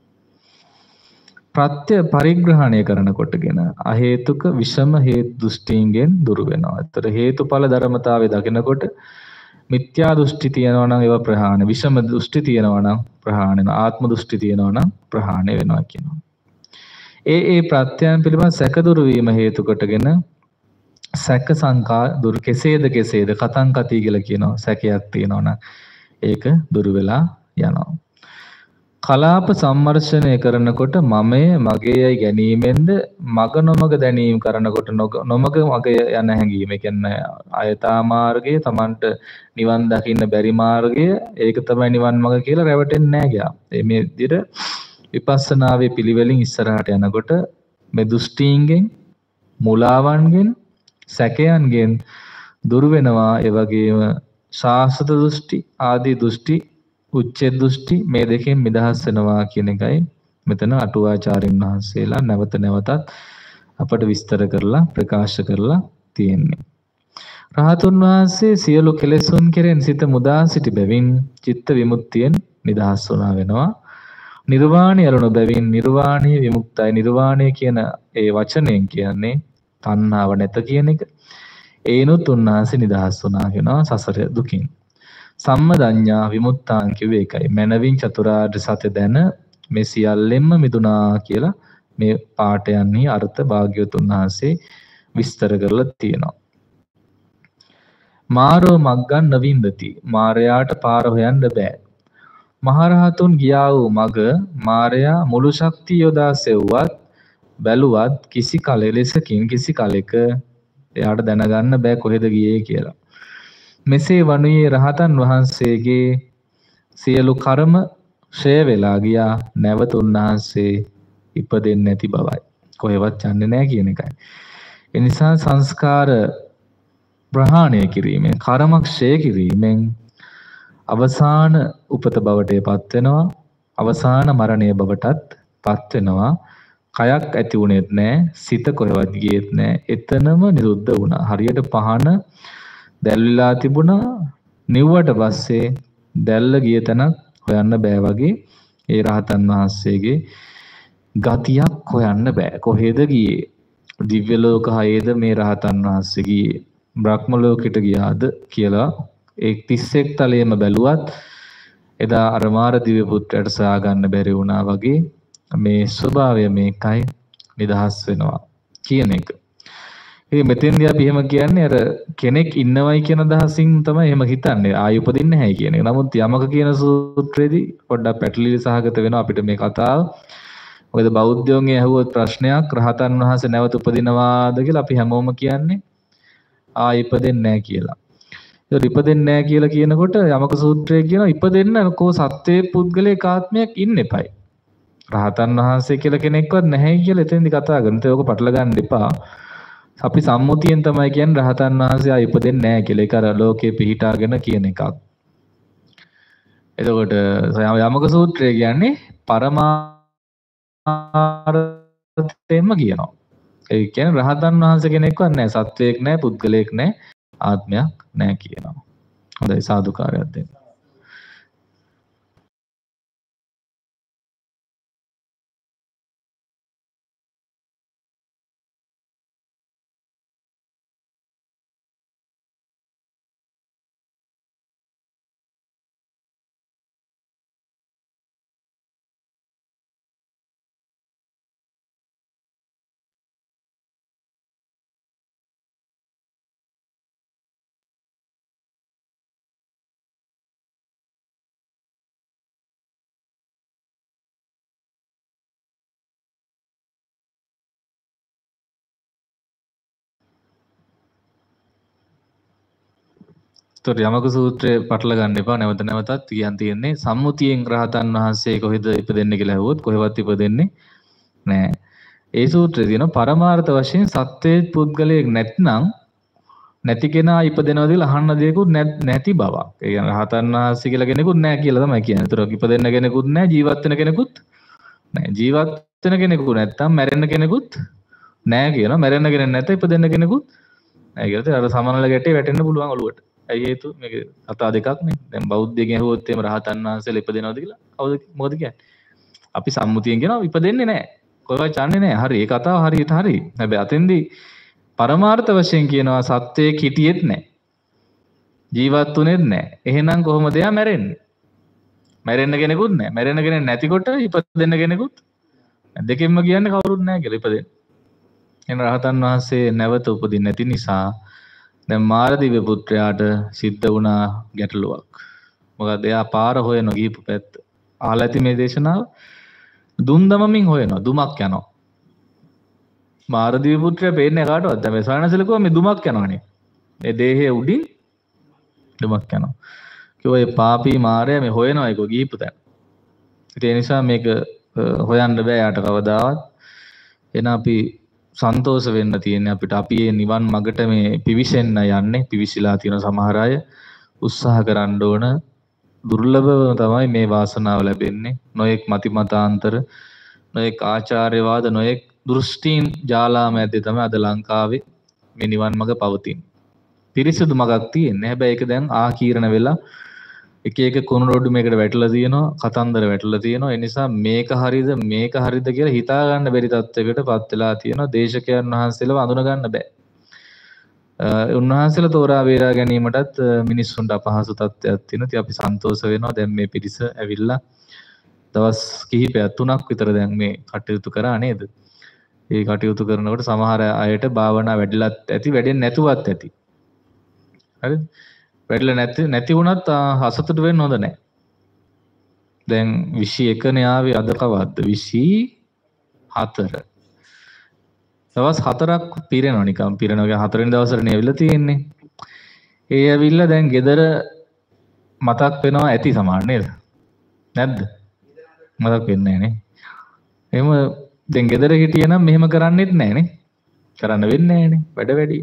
ප්‍රත්‍ය පරිග්‍රහණය කරනකොටගෙන අහේතුක විෂම හේතු දෘෂ්ටියෙන් දුර වෙනවා. ඒතර හේතුඵල ධර්මතාවය දකිනකොට මිත්‍යා දෘෂ්ටි තියෙනවා නම් ඒවා ප්‍රහාණය, විෂම දෘෂ්ටි තියෙනවා නම් ප්‍රහාණය වෙනවා, ආත්ම දෘෂ්ටි තියෙනවා නම් ප්‍රහාණය වෙනවා කියනවා. ඒ ඒ ප්‍රත්‍යයන් පිළිබඳ සැක දුරු වීම හේතු කොටගෙන සැක සංකා දුරු කෙසේද කෙසේද කතං කති කියලා කියනවා. සැකයක් තියෙනවා නම් ඒක දුරු වෙලා යනවා. කලාප සම්මර්ෂණය කරනකොට මමය මගේයි ගැනීමෙන්ද මග නොමග දැනීම කරනකොට නොමග මග යන හැඟීම. ඒ කියන්නේ අයථා මාර්ගය Tamanට නිවන් දකින්න බැරි මාර්ගය ඒක තමයි නිවන් මග කියලා රැවටෙන්නේ නැහැ ගියා. මේ විදිහට විපස්සනාවේ පිළිවෙලින් ඉස්සරහට යනකොට මේ දෘෂ්ටීන්ගෙන් මුලාවන්ගෙන් සැකයන්ගෙන් දුර වෙනවා. ඒ වගේම ශාස්ත්‍ර දෘෂ්ටි ආදී දෘෂ්ටි උච්ඡේද දෘෂ්ටි මේ දෙකෙන් නිදහස් වෙනවා කියන එකයි මෙතන අටුවාචාර්යන් වහන්සේලා නැවත නැවතත් අපට විස්තර කරලා ප්‍රකාශ කරලා තියෙන්නේ. රහතුන් වහන්සේ සියලු කෙලෙසුන් කෙරෙන් සිත මුදා සිටි බැවින් චිත්ත විමුක්තියෙන් නිදහස් වුණා වෙනවා. නිර්වාණය අරුණ බැවින් නිර්වාණය විමුක්තයි. නිර්වාණය කියන ඒ වචනයෙන් කියන්නේ තණ්හාව නැත කියන එක. ඒනොත් උන්වහන්සේ නිදහස් වුණා වෙනවා සසර දුකින්. සම්මදඤ්ඤා විමුක්තාං කිව්වේ ඒකයි. මනවින් චතුරාර්ය සත්‍ය දැන මේ සියල්ලෙන්ම මිදුණා කියලා මේ පාඨයන්හි අර්ථ භාග්‍යවතුන් වහන්සේ විස්තර කරලා තියෙනවා. මාරෝ මග්ගන් නවින්දති. මාරයාට පාර හොයන්න බෑ. මහරහතුන් ගියා වූ මග මාරයා මුළු ශක්තිය යොදා සෙව්වත් බැලුවත් කිසි කලෙලෙසකින් කිසි කලෙක එයාට දැනගන්න බෑ කොහෙද ගියේ කියලා. මෙසේ වනුයේ රහතන් වහන්සේගේ සියලු කර්ම ක්ෂය වෙලා ගියා. නැවත උන්වහන්සේ ඉපදෙන්නේ නැති බවයි. කොහෙවත් යන්නේ නැහැ කියන එකයි. ඒ නිසා සංස්කාර ප්‍රහාණය කිරීමෙන් කර්ම ක්ෂය කිරීමෙන් අවසාන උපත බවටපත් වෙනවා. අවසාන මරණය බවටත් පත් වෙනවා. කයක් ඇති වුණෙත් නැහැ. සිත කොහෙවත් ගියෙත් නැහැ. එතනම නිරුද්ධ වුණා. හරියට පහන දැල්විලා තිබුණා. නිව්වට පස්සේ දැල්ල ගිය තැනක් හොයන්න බෑ වගේ ඒ රහතන් වහන්සේගේ ගතියක් හොයන්න බෑ. කොහෙද ගියේ? දිව්‍ය ලෝක හයේද මේ රහතන් වහන්සේ ගියේ? බ්‍රහ්ම ලෝකෙට ගියාද කියලා ඒ තිස් එක් තලයේම බැලුවත් එදා අර මාරදිව්‍ය පුත්‍රයාට සොයා ගන්න බැරි වුණා වගේ මේ ස්වභාවය මේකයි නිදහස් වෙනවා කියන එක. ඉතින් මෙතෙන්දී අපි එහෙම කියන්නේ අර කෙනෙක් ඉන්නවයි කියන අදහසින් තමයි එහෙම හිතන්නේ. ආයෙ උපදින්නේ නැහැ කියන එක. නමුත් යමක කියන සූත්‍රයේදී පොඩ්ඩක් පැටලිලි සහගත වෙනවා අපිට මේ කතාව. මොකද බෞද්ධයෝන් ඇහුවොත් ප්‍රශ්නයක් රහතන් වහන්සේ නැවත උපදිනවාද කියලා අපි හැමෝම කියන්නේ ආයෙ ඉපදෙන්නේ නැහැ කියලා. ඒක ඉපදෙන්නේ නැහැ කියලා කියනකොට යමක සූත්‍රයේ කියනවා ඉපදෙන්න කෝ සත්වයේ පුද්ගලික ආත්මයක් ඉන්න එපයි. රහතන් වහන්සේ කියලා කෙනෙක්වත් නැහැ කියලා එතෙන්දී කතා කරනවා. ඒක පටල ගන්න එපා. අපි සම්මුතියෙන් තමයි කියන්නේ රහතන් වහන්සේ ආයෙ ඉපදෙන්නේ නැහැ කියලා. ඒක අර ලෝකේ පිහිටාගෙන කියන එකක්. එතකොට යමක සූත්‍රය කියන්නේ පරමාර්ථයෙන්ම කියනවා. ඒ කියන්නේ රහතන් වහන්සේ කෙනෙක්වත් නැහැ, සත්වයක් නැහැ, පුද්ගලයෙක් නැහැ, ආත්මයක් නැහැ කියනවා. හොඳයි සාදුකාරයක් දෙන්න. ඒතර යමක සූත්‍රය පටල ගන්න එපා. නැවත නැවතත් කියන් තියෙන්නේ සම්මුතියෙන් රහතන් වහන්සේ කොහෙද ඉපදෙන්නේ කියලා ඇහුවොත් කොහෙවත් ඉපදෙන්නේ නැහැ. ඒ සූත්‍රයේ තියෙන පරමාර්ථ වශයෙන් සත්‍යයේ පුද්ගලයෙක් නැත්නම් නැති කෙනා ඉපදෙනවද කියලා අහන්න දෙයක්වත් නැති බවක්. ඒ කියන්නේ රහතන් වහන්සේ කියලා කෙනෙකුත් නැහැ කියලා තමයි කියන්නේ. ඒතර ඉපදෙන්න කෙනෙකුත් නැහැ, ජීවත් වෙන කෙනෙකුත් නැහැ. ජීවත් වෙන කෙනෙකුත් නැත්නම් මැරෙන්න කෙනෙකුත් නැහැ කියනවා. මැරෙන්න කෙනෙක් නැත්නම් ඉපදෙන්න කෙනෙකුත් නැහැ කියලා. අර සමනල ගැටේ වැටෙන්න පුළුවන් ඔළුවට. ඇයි හේතුව මේක කතා දෙකක් නේ. දැන් බෞද්ධයෙක්ගෙන් අහුවොත් එහෙම රහතන් වහන්සේලා ඉපදෙනවද කියලා කවුද මොකද කියන්නේ? අපි සම්මුතියෙන් කියනවා ඉපදෙන්නේ නැහැ. කොහෙවත් යන්නේ නැහැ. හරි. ඒ කතාව හරියට හරි. හැබැයි අතෙන්දී පරමාර්ථ වශයෙන් කියනවා සත්‍යයේ හිටියෙත් නැහැ. ජීවත් වුනේත් නැහැ. එහෙනම් කොහොමද එයා මැරෙන්නේ? මැරෙන්න කෙනෙකුත් නැහැ. මැරෙන්න කෙනෙක් නැතිකොට ඉපදෙන්න කෙනෙකුත් දෙකෙන්ම කියන්නේ කවුරුත් නැහැ කියලා ඉපදෙන්න. එන රහතන් වහන්සේ නැවත උපදින්නේ නැති නිසා දැන් මාරදිව්‍ය පුත්‍රයාට සිද්ධ වුණා ගැටලුවක්. මොකද එයා පාර හොයන ගිහපු පැත්ත. අහලා ඇති මේ දේශනාව දුම් දමමින් හොයනවා. දුමක් යනවා. මාරදිව්‍ය පුත්‍රයා පේන්නේ කාටවත්. දැන් මේ සානසල කිව්වා මේ දුමක් යනවනේ. මේ දේහයේ උඩින් දුමක් යනවා. කිව්වා මේ පාපී මාරයා මේ හොයනවා ඒක ගිහපු තැන. ඒ නිසා මේක හොයන්න බෑ යාට කවදාවත්. එන අපි සන්තෝෂ වෙන්න තියෙන්නේ අපිට අපි මේ නිවන් මගට මේ පිවිසෙන්න යන්නේ පිවිසිලා තියෙන සමහර අය උත්සාහ කරන්න ඕන දුර්ලභව තමයි මේ වාසනාව ලැබෙන්නේ නොඑක් මති මතාන්තර නොඑක් ආචාර්යවාද නොඑක් දෘෂ්ටීන් ජාලා මැද්දේ තමයි අද ලංකාවේ මේ නිවන් මග පවතින්නේ පිරිසිදු මගක් තියෙන්නේ හැබැයි ඒක දැන් ආකීර්ණ වෙලා එක එක කුණුරොඩු මේකට වැටලා තියෙනවා කතන්දර වැටලා තියෙනවා ඒ නිසා මේක හරියද මේක හරියද කියලා හිතා ගන්න බැරි තත්යකටපත් වෙලා තියෙනවා දේශකයන් වහන්සේලව අඳුන ගන්න බෑ. උන්වහන්සේලා තෝරා බේරා ගැනීමටත් මිනිස්සුන්ට අපහසු තත්ත්වයක් තියෙනවා. ඉතින් අපි සන්තෝෂ වෙනවා දැන් මේ පිරිස ඇවිල්ලා දවස් කිහිපයක් තුනක් විතර දැන් මේ කටයුතු කරා නේද? ඒ කටයුතු කරනකොට සමහර අයට භාවනා වැඩිලත් ඇති වැඩෙන්නේ නැතුවත් ඇති. හරිද? වැඩිලා නැති නැති වුණත් අසතුට වෙන්න හොඳ නැහැ. දැන් විසි එක නේ ආවේ අද කවද්ද? විසි හතර. දවස් හතරක් පිරෙනවා නිකන් පිරෙනවා. හතරවෙනි දවසට නේ ඇවිල්ලා තියෙන්නේ. ඒ ඇවිල්ලා දැන් ගෙදර මතක් වෙනවා ඇති සමාන නේද? නැද්ද? මතක් වෙන්නේ නැහැ නේ. එහෙම දැන් ගෙදර හිටියනම් මෙහෙම කරන්නෙත් නැහැ නේ. කරන්න වෙන්නේ නැහැ නේ. වැඩ වැඩි.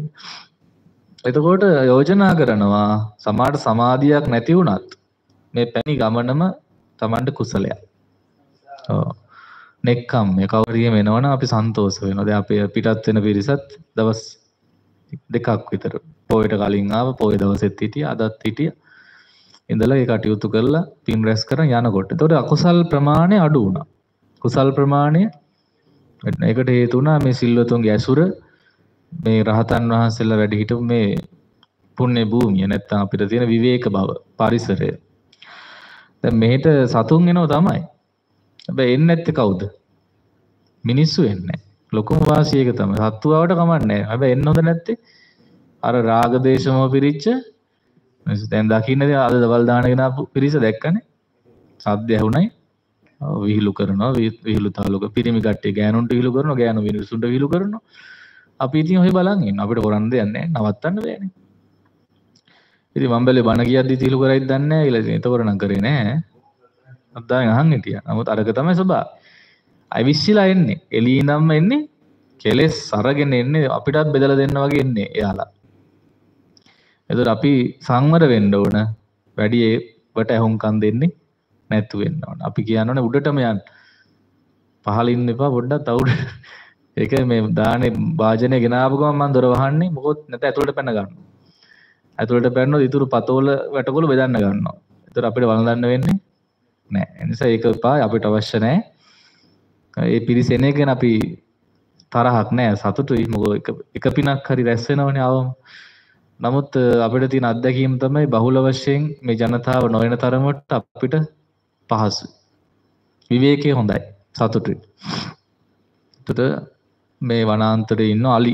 එතකොට යෝජනා කරනවා සමාඩ සමාධියක් නැති වුණත් මේ පැණි ගමනම Tamanට කුසලයක්. ඔව්. නෙක්කම් මේ කවරියම එනවනම් අපි සන්තෝෂ වෙනවා. දැන් අපි පිටත් වෙන පිරිසත් දවස් දෙකක් විතර පොයට කලින් ආව පොය දවසෙත් හිටියා අදත් හිටියා. ඉඳලා ඒ කටයුතු කරලා පින් රැස් කරන් යනකොට. එතකොට අකුසල් ප්‍රමාණය අඩු වුණා. කුසල් ප්‍රමාණය ඒකට හේතු වුණා මේ සිල්වතුන්ගේ ඇසුර මේ රහතන් වහන්සේලා වැඩ හිටපු මේ පුණ්‍ය භූමිය නැත්තම් අපිට තියෙන විවේක බව පරිසරය. දැන් මෙහෙට සතුන් එනවා තමයි. හැබැයි එන්නේ නැත්තේ කවුද? මිනිස්සු එන්නේ. ලොකුම වාසිය ඒක තමයි. සත්තු ආවට කමන්නේ නැහැ. හැබැයි එන්න හොඳ නැත්තේ අර රාග දේශමව පිරිච්ච දැන් දකින්නේ අද දවල් දානගෙන ආපු පිරිස දැක්කනේ. සද්ද ඇහුණයි. විහිළු කරනවා විහිළු තාලුක පිරිමි කට්ටිය ගෑනුන්ට විහිළු කරනවා ගෑනු මිනිස්සුන්ට විහිළු කරනවා. අපි ඉතින් ඔය බලන් ඉන්න අපිට කරන්න දෙයක් නැහැ. නවත්තන්න බෑනේ. ඉතින් මම බැලේ බණ කියද්දි තිලු කරයිද දන්නේ නැහැ කියලා. ඉතින් ඒතකොට නම් කරේ නැහැ. අද්දාගෙන අහන් හිටියා. නමුත් අරක තමයි ස්වභාවය. අවිශ්සිලා එන්නේ. එළියේ ඉඳන්ම එන්නේ. කෙලෙස් අරගෙන එන්නේ අපිටත් බෙදලා දෙන්න වගේ එන්නේ එයාලා. එතකොට අපි සංවර වෙන්න ඕන. වැඩි ඒවට ඇහුම්කන් දෙන්නේ නැතු වෙන්න ඕන. අපි කියනවනේ උඩටම යන්න. පහළ ඉන්න එපා පොඩ්ඩක් තවුඩ. ඒක මේ දානේ වාජනේ ගෙනාවු ගමන් මම දොර වහන්නේ මොකොත් නැත ඇතුළට පැන ගන්නවා. ඇතුළට පැනනොත් ඉතුරු පතෝල වැටකොළු බෙදන්න ගන්නවා. ඒතර අපිට වළඳන්න වෙන්නේ නැහැ. ඒ නිසා ඒක එපා අපිට අවශ්‍ය නැහැ. ඒ පිරිස එන එක ගැන අපි තරහක් නැහැ සතුටුයි. මොකද එක එක පිනක් හරි රැස් වෙනවනේ ආවම. නමුත් අපිට තියෙන අත්දැකීම තමයි බහුල වශයෙන් මේ ජනතාව නොවන තරමට අපිට පහසුයි. විවේකයේ හොඳයි. සතුටුයි. ඒතර මේ වනාන්තරයේ ඉන්න අලි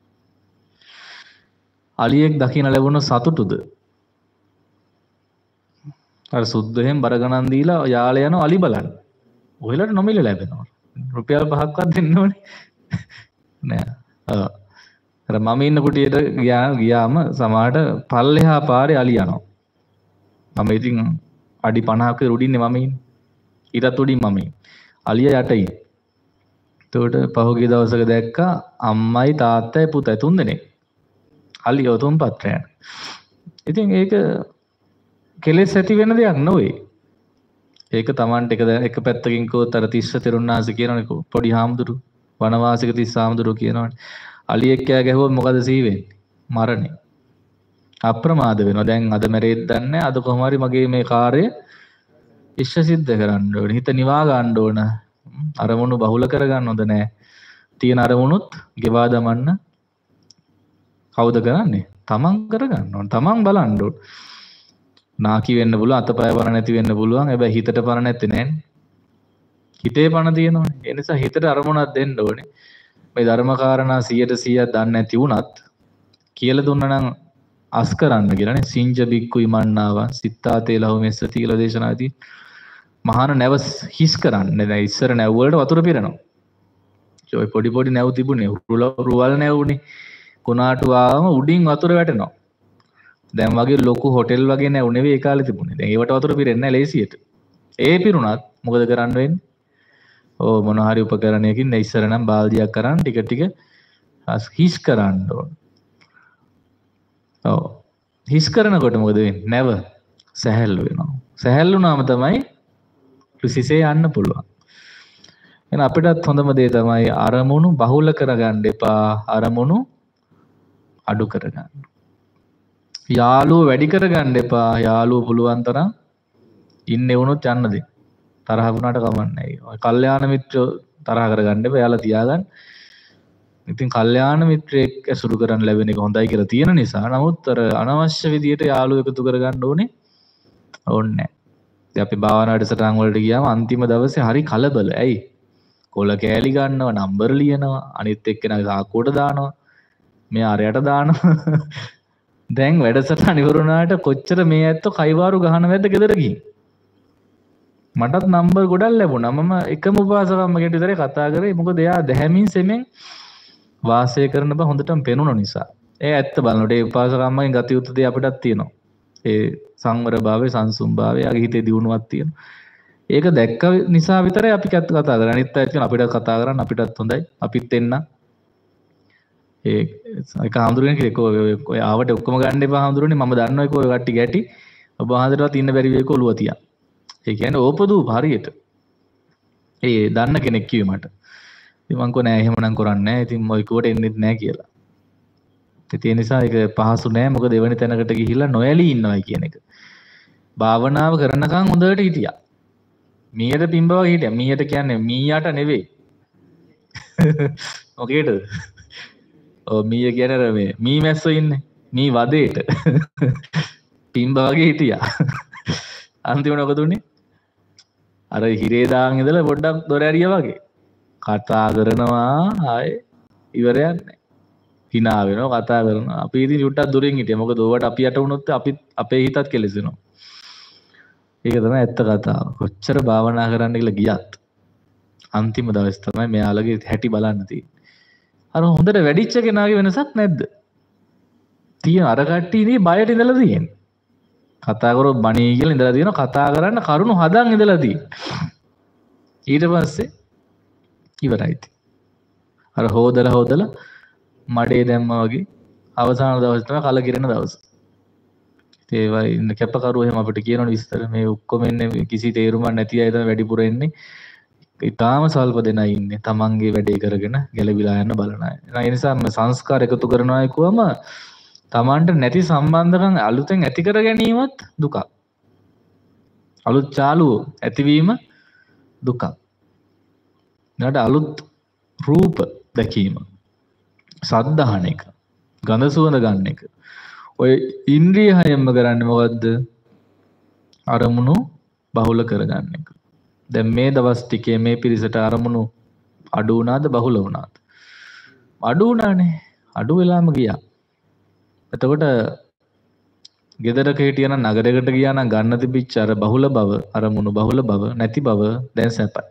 අලියෙක් දකින්න ලැබුණ සතුටුද? අර සුද්දෙන් බර ගණන් දීලා යාළ යන අලි බලන්න. ඔයලට නොමිල ලැබෙනවා. රුපියල් පහක්වත් දෙන්න ඕනේ. නෑ. ආ. අර මම ඉන්න කුටියට ගියා ගියාම සමහරට පල්ලෙහා පාරේ අලි යනවා. මම ඉතින් අඩි පනහක උඩින්නේ මම ඉන්නේ. ඊටත් උඩින් මම ඉන්නේ. අලිය යට ඉන්නේ. එතකොට පහුගිය දවසක දැක්කා අම්මයි තාත්තයි පුතයි තුන් දෙනෙක්. අලිය උතුම් පත්‍රයන්. ඉතින් ඒක කෙලෙස් ඇති වෙන දෙයක් නෙවෙයි. ඒක Tamanට එක එක පැත්තකින් කෝත් අර තිස්ස තෙරුණාස කියනවනේ පොඩි හාමුදුරු වනවාසික තිස්ස හාමුදුරු කියනවනේ. අලියෙක් කෑ ගැහුවොත් මොකද සිහි වෙන්නේ? මරණය. අප්‍රමාද වෙනවා. දැන් අද මැරෙද්ද දන්නේ අද කොහොම හරි මගේ මේ කාර්යය ඉෂ්ට සිද්ධ කරන්න ඕනේ. හිත නිවා ගන්න ඕන. අරමුණු බහුල කරගන්න හොඳ නැහැ. තියෙන අරමුණුත් ගෙවා දමන්න කවුද කරන්නේ? තමන් කරගන්න ඕන. තමන් බලන්න ඕන. නාකි වෙන්න පුළුවන්, අතපය පණ නැති වෙන්න පුළුවන්. හැබැයි හිතට පණ නැත්තේ නෑනේ. හිතේ පණ තියෙනවනේ. ඒ නිසා හිතට අරමුණක් දෙන්න ඕනේ. මේ ධර්මකාරණා සියයට සීයක් දන්නේ නැති වුණත් කියලා දුන්නා නම් අස් කරන්න කියලානේ. සිංජ බික්කු ඉමන්නාවා සිතාතේ ලහුමෙස්සති කියලා දේශනාදී මහාන නැව හිස් කරන්න. දැන් ඉස්සර නැව් වලට වතුර පිරෙනවා. ඔය පොඩි පොඩි නැව් තිබුණේ. රුවල් නැව්නේ. කොනාටු ආවම උඩින් වතුර වැටෙනවා. දැන් වගේ ලොකු හොටෙල් වගේ නැව් නෙවෙයි ඒ කාලේ තිබුණේ. දැන් ඒවට වතුර පිරෙන්නේ නැහැ ලේසියට. ඒ පිරුණත් මොකද කරන්න වෙන්නේ? ඕ මොන හරි උපකරණයකින් නේ ඉස්සර නම් බාල්දියක් කරන් ටික ටික හිස් කරන්න ඕන. ඔව්. හිස් කරනකොට මොකද වෙන්නේ? නැව සැහැල්ලු වෙනවා. සැහැල්ලු වුණාම තමයි ක්‍රිසිසේ යන්න පුළුවන්. එහෙනම් අපිටත් හොඳම දේ තමයි අරමුණු බහුල කරගන්න එපා. අරමුණු අඩු කරගන්න. යාළුවෝ වැඩි කරගන්න එපා. යාළුවෝ පුළුවන් තරම් ඉන්නේ වුණොත් යන්න දෙන්න. තරහ වුණාට කමන්නේ නැහැ. ඔය කල්යාණ මිත්‍රයෝ තරහ කරගන්න එපා. යාළුවා තියාගන්න. ඉතින් කල්යාණ මිත්‍රයෙක් ඇසුරු කරන් ලැබෙන එක හොඳයි කියලා තියෙන නිසා නමුත් අර අනවශ්‍ය විදියට යාළුවෝ එකතු කරගන්න ඕනේ ඕනේ නැහැ. ඉතින් අපි භාවනා වැඩසටහන් වලට ගියාම අන්තිම දවසේ හරි කලබල. ඇයි? කොල කෑලි ගන්නවා, නම්බර් ලියනවා, අනිත් එක්කෙනා සාක්කුවට දානවා, මෙයා අරයට දානවා. දැන් වැඩසටහන ඉවරුණාට කොච්චර මේ ඇත්තෝ කයිවාරු ගහනවද ගෙදර ගිහින්. මටත් නම්බර් ගොඩක් ලැබුණා. මම එකම උපාසකම්ම කෙනෙක් විතරයි කතා කරේ. මොකද එයා දැහැමින් සෙමෙන් වාසය කරන බව හොඳටම පෙනුන නිසා. ඒ ඇත්ත බලනකොට ඒ උපාසකම්මගෙන් ගත යුතු දේ අපිටත් තියෙනවා. ඒ සංවර භාවය, සංසුම් භාවය, යාගේ හිතේ දියුණුවක් තියෙනවා. ඒක දැක්ක නිසා විතරයි අපි කතා කරන්නේ. අනිත් අයත් කියන අපිටත් කතා කරන්න අපිටත් හොඳයි. අපිත් එන්න. ඒ ඒක හඳුරගෙන කිව්කෝ ඔය ආවට ඔක්කොම ගන්න එපා හඳුරන්නේ. මම දන්නවා ඒක ඔය කට්ටි ගැටි. ඔබ වහන්සේටවත් ඉන්න බැරි වෙයි කොළුව තියා. ඒ කියන්නේ ඕපදූප හරියට. ඒ දන්න කෙනෙක් කිව්වේ මට. ඉතින් මං කෝ නෑ එහෙමනම් කරන්නේ නෑ. ඉතින් මොයි කුවට එන්නෙත් නෑ කියලා. ඉතින් ඒ නිසා ඒක පහසු නෑ. මොකද දෙවෙනි තැනකට ගිහිල්ලා නොඇලී ඉන්නවා කියන එක. භාවනාව කරනකම් හොඳට හිටියා. මීයට පිම්බව හිටියා. මීයට කියන්නේ මීයට නෙවෙයි. මොකේද? ඔව් මීය කියන්නේ මේ මී මැස්සෝ ඉන්නේ. මී වදේට. පිම්බ වගේ හිටියා. අන්තිමට මොකද උනේ? අර හිරේ දාන් ඉඳලා පොඩ්ඩක් දොර ඇරියා වගේ. කතා කරනවා ආයේ ඉවරයක් නැහැ. hina වෙනවා කතා කරනවා. අපි ඉතින් චුට්ටක් දුරින් හිටියා. මොකද ඕවට අපි යට වුණොත් අපි අපේ හිතත් කෙලෙසෙනවා. ඒක තමයි ඇත්ත කතාව. කොච්චර භාවනා කරන්න කියලා ගියත් අන්තිම දවස් තමයි මෙයාලගේ හැටි බලන්න තියෙන්නේ. අර හොඳට වැඩිච්ච කෙනාගේ වෙනසක් නැද්ද? තියෙන අර කට්ටිය ඉන්නේ බයට ඉඳලා තියෙන්නේ. කතා කරොත් බණී කියලා ඉඳලා තියෙනවා. කතා කරන්න කරුණු හදන් ඉඳලා තියෙන්නේ. ඊට පස්සේ ඉවරයි. අර හොදලා හොදලා මඩේ දැම්මා වගේ අවසාන දවස් තමයි කලකිරෙන දවස්. ඒවා ඉන්න කැපකරුවෝ එහෙම අපිට කියනවනේ විස්තර මේ ඔක්කොම එන්නේ කිසි තේරුමක් නැති අය තමයි වැඩිපුර එන්නේ. ඊටාම සල්ප දෙනා ඉන්නේ තමන්ගේ වැඩේ කරගෙන ගැලවිලා යන්න බලන අය. ඒ නිසා මේ සංස්කාර එකතු කරනවා කියවම තමන්ට නැති සම්බන්ධකම් අලුතෙන් ඇති කර ගැනීමත් දුකක්. අලුත් චාලුව ඇතිවීම දුකක්. ඊට අලුත් රූප දැකීම, සද්ද අහන එක, ගඳ සුවඳ ගන්න එක. ඔය ඉන්ද්‍රිය හයෙන්ම කරන්නේ මොකද්ද? අරමුණු බහුල කරගන්න එක. දැන් මේ දවස් ටිකේ මේ පිරිසට අරමුණු අඩු වුණාද බහුල වුණාද? අඩු වුණානේ. අඩු වෙලාම ගියා. එතකොට ගෙදරක හිටියා නම් නගරයකට ගියා නම් ගන්න තිබිච්ච අර බහුල බව, අරමුණු බහුල බව, නැති බව දැන් සැපයි.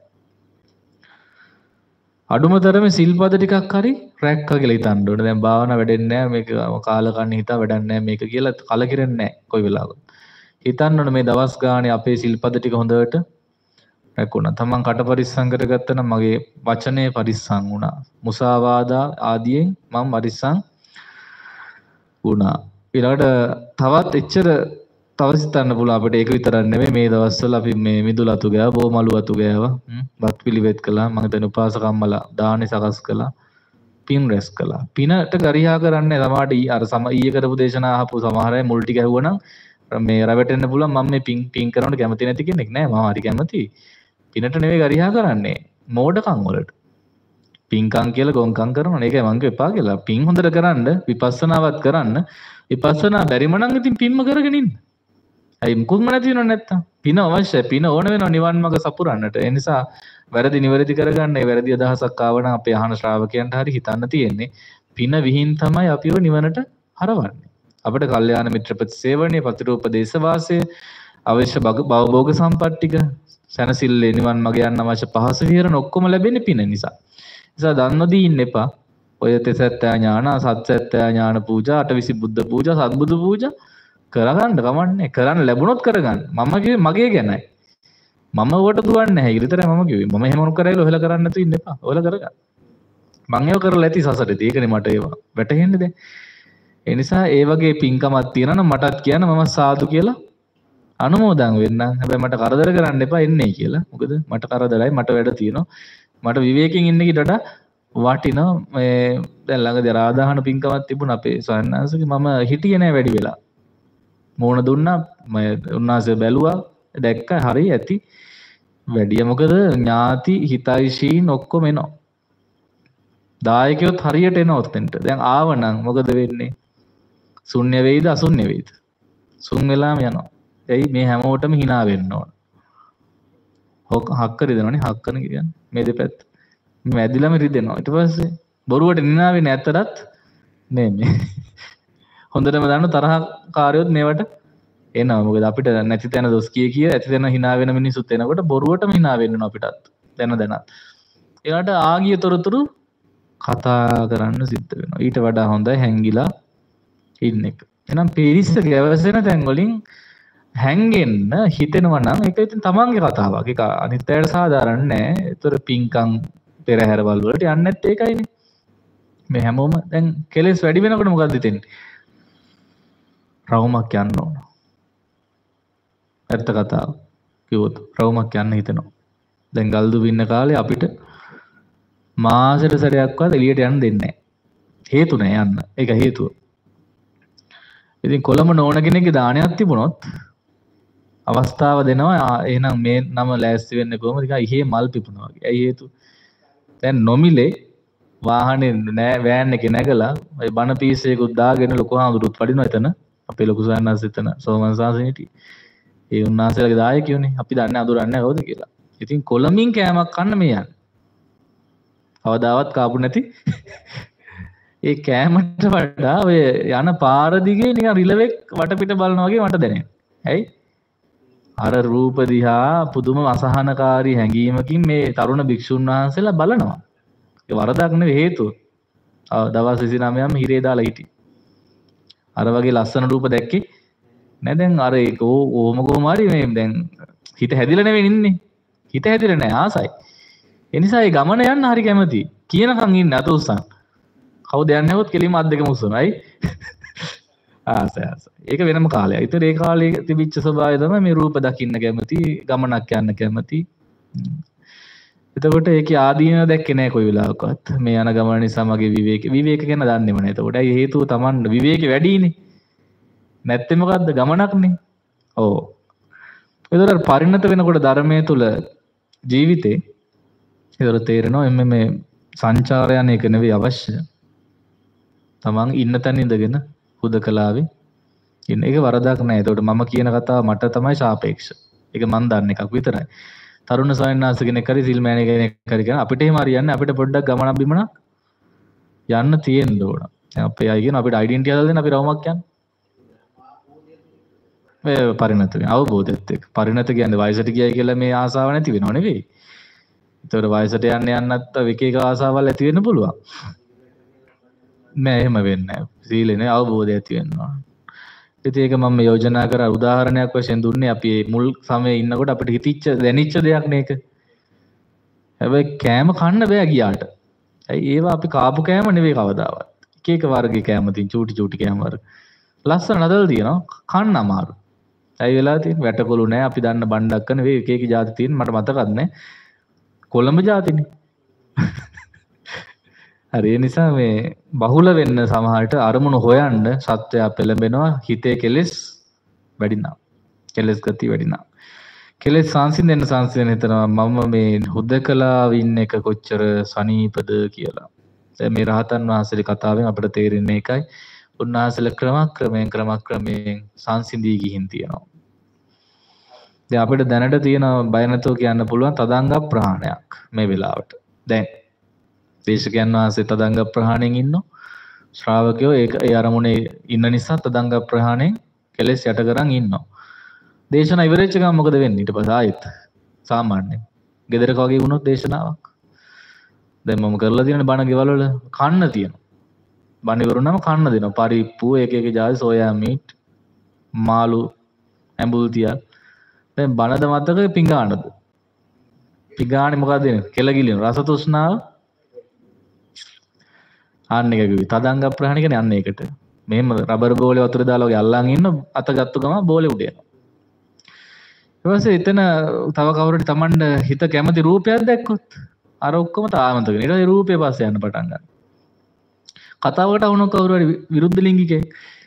අඩුමතරමේ සිල්පද ටිකක් හරි රැක්කා කියලා හිතන්න ඕනේ. දැන් භාවනා වැඩෙන්නේ නැහැ මේක කාල කන්නේ හිතා වැඩක් නැහැ මේක කියලා කලකිරෙන්නේ නැහැ කොයි වෙලාවකද. හිතන්න ඕනේ මේ දවස් ගානේ අපේ සිල්පද ටික හොඳට රැකුණා. තමන් කට පරිස්සම් කරගත්තා නම් මගේ වචනේ පරිස්සම් වුණා. මුසාවාදා ආදියෙන් මම පරිස්සම් වුණා. ඊළඟට තවත් එච්චර තව සිතන්න පුළුවන් අපිට ඒක විතරක් නෙමෙයි මේ දවස්වල අපි මේ මිදුල අතු ගෑවා, බෝමලු අතු ගෑවා, බත් පිළිවෙත් කළා, මම දැන් උපාසකම්මලා දානේ සකස් කළා, පින් රැස් කළා. පිනට ගරිහා කරන්නේ තමයි අර සම ඊයේ කරපු දේශනා අහපු සමහර අය මුල් ටික ඇහුවනම් මේ රැවටෙන්න පුළුවන් මම මේ පින් පින් කරනකොට කැමති නැති කෙනෙක් නෑ මම හරි කැමතියි. පිනට නෙවෙයි ගරිහා කරන්නේ මෝඩකම් වලට. පින්කම් කියලා ගොංකම් කරනවා. ඒකයි මං කිව්වා එපා කියලා. පින් හොඳට කරන්න, විපස්සනාවත් කරන්න. විපස්සනා බැරිම නම් ඉතින් පින්ම කරගෙන ඉන්න. අයි මුකුත්ම නැති වෙනව නැත්තම්. පින අවශ්‍යයි. පින ඕන වෙනවා නිවන් මඟ සපුරන්නට. ඒ නිසා වැරදි නිවැරදි කරගන්න. ඒ වැරදි අදහසක් ආවනම් අපේ අහන ශ්‍රාවකයන්ට හරි හිතන්න තියෙන්නේ. පින විහිං තමයි අපිව නිවනට හරවන්නේ. අපිට කල්යාණ මිත්‍ර ප්‍රතිසේවනයේ ප්‍රතිරූපදේශ වාසය අවශ්‍ය භවභෝග සම්පත්තික සැනසille නිවන් මඟ යන්න අවශ්‍ය පහසු විහරණ ඔක්කොම ලැබෙන්නේ පින නිසා. නිසා දන්නොදී ඉන්න එපා. ඔය තෙසත්ත්‍ය ඥාන, සත්සත්ත්‍ය ඥාන පූජා, අටවිසි බුද්ධ පූජා, සත්බුදු පූජා කරගන්න කමන්නේ. කරන්න ලැබුණොත් කරගන්න. මම කිව්වේ මගේ ගැනයි. මම ඔකට දුවන්නේ නැහැ. ඊට විතරයි මම කිව්වේ. මම එහෙම මොන කරයිල ඔහෙලා කරන්න නැතුව ඉන්න එපා. ඔහෙලා කරගන්න. මං ඒව කරලා ඇති සසරේදී. ඒකනේ මට ඒවා වැටහෙන්නේ දැන්. ඒ නිසා ඒ වගේ පින්කමක් තියෙනවා නම් මටත් කියන්න මම සාදු කියලා අනුමෝදන් වෙන්න. හැබැයි මට කරදර කරන්න එපා එන්නේ කියලා. මොකද මට කරදරයි මට වැඩ තියෙනවා. මට විවේකයෙන් ඉන්න එකට වඩා වටිනවා. මේ දැන් ළඟදී රාදාහන පින්කමක් තිබුණා අපේ සයන්නාංශගේ. මම හිටියේ නෑ වැඩි වෙලා. මෝණ දුන්නා. මම උන්වහන්සේ බැලුවා. දැක්කා හරි ඇති. වැඩිය මොකද ඥාති හිතයිශීන් ඔක්කොම එනවා. දායකයොත් හරියට එනවා ඔතෙන්ට. දැන් ආවනම් මොකද වෙන්නේ? ශුන්‍ය වෙයිද අශුන්‍ය වෙයිද? සුන් වෙලාම යනවා. එයි මේ හැමෝටම hina වෙන්න ඕන. හොක් හක්ක රිදෙනවනේ හක්කන කියන්නේ. මේ දෙපැත්ත. මේ ඇදිලාම රිදෙනවා. ඊට පස්සේ බොරුවට hina වෙන්නේ නැතරත් නේ මේ. හොඳටම දන්න තරහකාරයොත් මේවට එනවා. මොකද අපිට නැති තැන දොස් කිය කිය ඇති තැන hina වෙන මිනිස්සුත් එනකොට බොරුවටම hina වෙන්න ඕන අපිටත්. දැන දැනත්. ඒකට ආගිය තොරතුරු කතා කරන්න සිද්ධ වෙනවා. ඊට වඩා හොඳයි හැංගිලා ඉන්න එක. එහෙනම් පිරිස ගැවසෙන තැන් වලින් හැංගෙන්න හිතෙනවා නම් ඒක ඉතින් තමන්ගේ කතාවක්. ඒක අනිත් අයට සාධාරණ නෑ. ඒතර පිංකම් පෙරහැරවල් වලට යන්නේ නැත්තේ ඒකයිනේ. මේ හැමෝම දැන් කෙලෙස් වැඩි වෙනකොට මොකද්ද හිතෙන්නේ? රවුමක් යන්න ඕන. ඇත්ත කතාව කිව්වොත් රවුමක් යන්න හිතෙනවා. දැන් ගල්දු වින්න කාලේ අපිට මාසෙට සැරයක්වත් එළියට යන්න දෙන්නේ නැහැ. හේතු නැහැ යන්න. ඒක හේතුව. ඉතින් කොළඹ නෝන කෙනෙක්ගේ දානයක් තිබුණොත් අවස්ථාව දෙනවා එහෙනම් මේ නම ලෑස්ති වෙන්නේ කොහොමද? නිකන් ඉහේ මල් පිපුණා වගේ. ඇයි හේතුව? දැන් නොමිලේ වාහනේ නෑ වෑන් එකේ නැගලා ඔය බණ පීසයකුත් දාගෙන ලොකු හාමුදුරුවොත් වඩිනවා එතන. අපේ ලොකු සයන්නාස් එතන සෝමන් සාසනෙටි. ඒ උන්වහන්සේලාගේ දායකයෝනේ. අපි දන්නේ අඳුරන්නේ නැහැ කවුද කියලා. ඉතින් කොළඹින් කෑමක් කන්න මේ යන්නේ. කවදාවත් කාපු නැති ඒ කෑමට වඩා ඔය යන පාර දිගේ නිකන් රිලෙවෙක් වටපිට බලනවා වගේ මට දැනෙනවා. ඇයි? අර රූප දිහා පුදුම අසහනකාරී හැඟීමකින් මේ තරුණ භික්ෂුන් වහන්සේලා බලනවා. ඒ වරදක් නෙවෙයි හේතුව. දවස් විසිනවයම හිරේ දාලා හිටියේ. අර වගේ ලස්සන රූප දැක්කේ නෑ. දැන් අර ඒක ඕම කොහොම හරි මේ දැන් හිත හැදිලා නෙවෙයි ඉන්නේ. හිත හැදිලා නෑ ආසයි. ඒ නිසා ඒ ගමන යන්න හරි කැමතියි. කියනකම් ඉන්න අත උස්සන්. කවුද යන්නේ හොත් කෙලින්ම අත් දෙකම උස්සනයි. ආසයි ආසයි. ඒක වෙනම කාලයක්. ඒතර ඒ කාලේ තිබිච්ච ස්වභාවය තමයි මේ රූප දකින්න කැමති, ගමනක් යන්න කැමති. එතකොට ඒකේ ආදීනව දැක්කේ නෑ කොයි වෙලාවකවත්. මේ යන ගමන නිසා මගේ විවේක විවේක ගැන දන්නේම නෑ. එතකොට ඒ හේතුව Taman විවේකේ වැඩිනේ. නැත්තේ මොකද්ද? ගමනක්නේ. ඔව්. ඒතර පරිණත වෙනකොට ධර්මයේ තුල ජීවිතේ ඒතර තේරෙනවා එම්ම මේ සංචාරයන එක නෙවෙයි අවශ්‍ය. Taman ඉන්න තැන ඉඳගෙන හුදකලාවේ ඉන්න එක වරදක් නෑ. ඒතකොට මම කියන කතාව මට තමයි සාපේක්ෂ. ඒක මන් දන්න එකක් විතරයි. තරුණ සයන්නාස කෙනෙක් හරි සිල් මෑණි කෙනෙක් හරි කියන අපිට එහෙම හරියන්නේ අපිට පොඩ්ඩක් ගමනක් බිමනක් යන්න තියෙන්න ඕන. දැන් අපේ අය කියන අපිට ඩෙන්ටිටි හදලා දෙන්න අපි රවුමක් යන්න. මේ පරිණත වෙන අවබෝධයත් එක්ක පරිණත කියන්නේ වයසට ගියයි කියලා මේ ආසාව නැති වෙනව නෙවෙයි. ඒතකොට වයසට යන්න යන්නත් එක එක ආසාවල් ඇති වෙන්න පුළුවන්. නෑ එහෙම වෙන්නේ නෑ. සීලෙනේ අවබෝධය ඇති වෙනවා. ඉතින් ඒක මම යෝජනා කර උදාහරණයක් වශයෙන් දුන්නේ අපි මුල් සමයේ ඉන්නකොට අපිට හිතිච්ච දැනිච්ච දෙයක් නේක. හැබැයි කෑම කන්න බෑ ගියාට. ඇයි ඒවා අපි කාපු කෑම නෙවෙයි කවදාවත්. එක එක වර්ගයේ කෑම තියෙන චූටි චූටි කෑම වර්ග. ලස්සන නදල් තියෙනවා කන්න අමාරු. ඇයි වෙලා තියෙන්නේ? වැටකොළු නෑ අපි දන්න බණ්ඩක්ක නෙවෙයි එක එක જાති තියෙන මට මතකත් නෑ. කොළඹ જાතිනේ. හරි ඒ නිසා මේ බහුල වෙන්න සමහරට අරමුණු හොයන්න සත්‍යය පෙළඹෙනවා හිතේ කෙලෙස් වැඩිනවා. කෙලෙස් ගති වැඩිනවා. කෙලෙස් සංසිඳෙන්න සංසිඳෙන්න හිතනවා මම මේ හුදකලාව ඉන්න එක කොච්චර සනීපද කියලා. දැන් මේ රහතන් වහන්සේගේ කතාවෙන් අපිට තේරෙන්නේ ඒකයි. උන්වහන්සේලා ක්‍රමක්‍රමයෙන් ක්‍රමක්‍රමයෙන් සංසිඳී ගිහින් තියෙනවා. දැන් අපිට දැනට තියෙන බය නැතුව කියන්න පුළුවන් තදංග ප්‍රහාණයක් මේ වෙලාවට. දැන් දේශකයන් වහන්සේ තදංග ප්‍රහාණයෙන් ඉන්නෝ ශ්‍රාවකයෝ ඒක ඒ අරමුණේ ඉන්න නිසා තදංග ප්‍රහාණයෙන් කෙලෙස් යට කරන් ඉන්නවා. දේශනා ඉවරෙච්ච ගමන් මොකද වෙන්නේ? ඊට පස්සේ ආයෙත් සාමාන්‍යයෙන් ගෙදරක වගේ වුණොත් දේශනාවක්. දැන් මම කරලා තියෙන බණ ගෙවල් වල කන්න තියෙනවා. බණ ඉවරුනම කන්න දෙනවා. පරිප්පු එක එක ජාති සෝයා මීට් මාළු ඇඹුල් තියා. දැන් බණද මතක පිඟානද? පිඟානේ මොකක්ද දෙන්නේ? කෙල ගිලින රස තෘෂ්ණාව අන්න එක කිව්වේ. තදංග ප්‍රහාණය කියන්නේ අන්න ඒකට. මෙහෙම රබර් බෝලේ වතුර දාලා වගේ අල්ලන් ඉන්න අත ගත්ත ගමන් බෝලේ උඩ යනවා. ඊට පස්සේ එතන තව කවුරුහරි Tamanට හිත කැමති රූපයක් දැක්කොත් අර ඔක්කොම තාමතක වෙනවා. ඊට පස්සේ රූපේ පස්සේ යන්න පටන් ගන්නවා. කතාවකට වුණ කවුරු හරි විරුද්ධ ලිංගිකයෙක්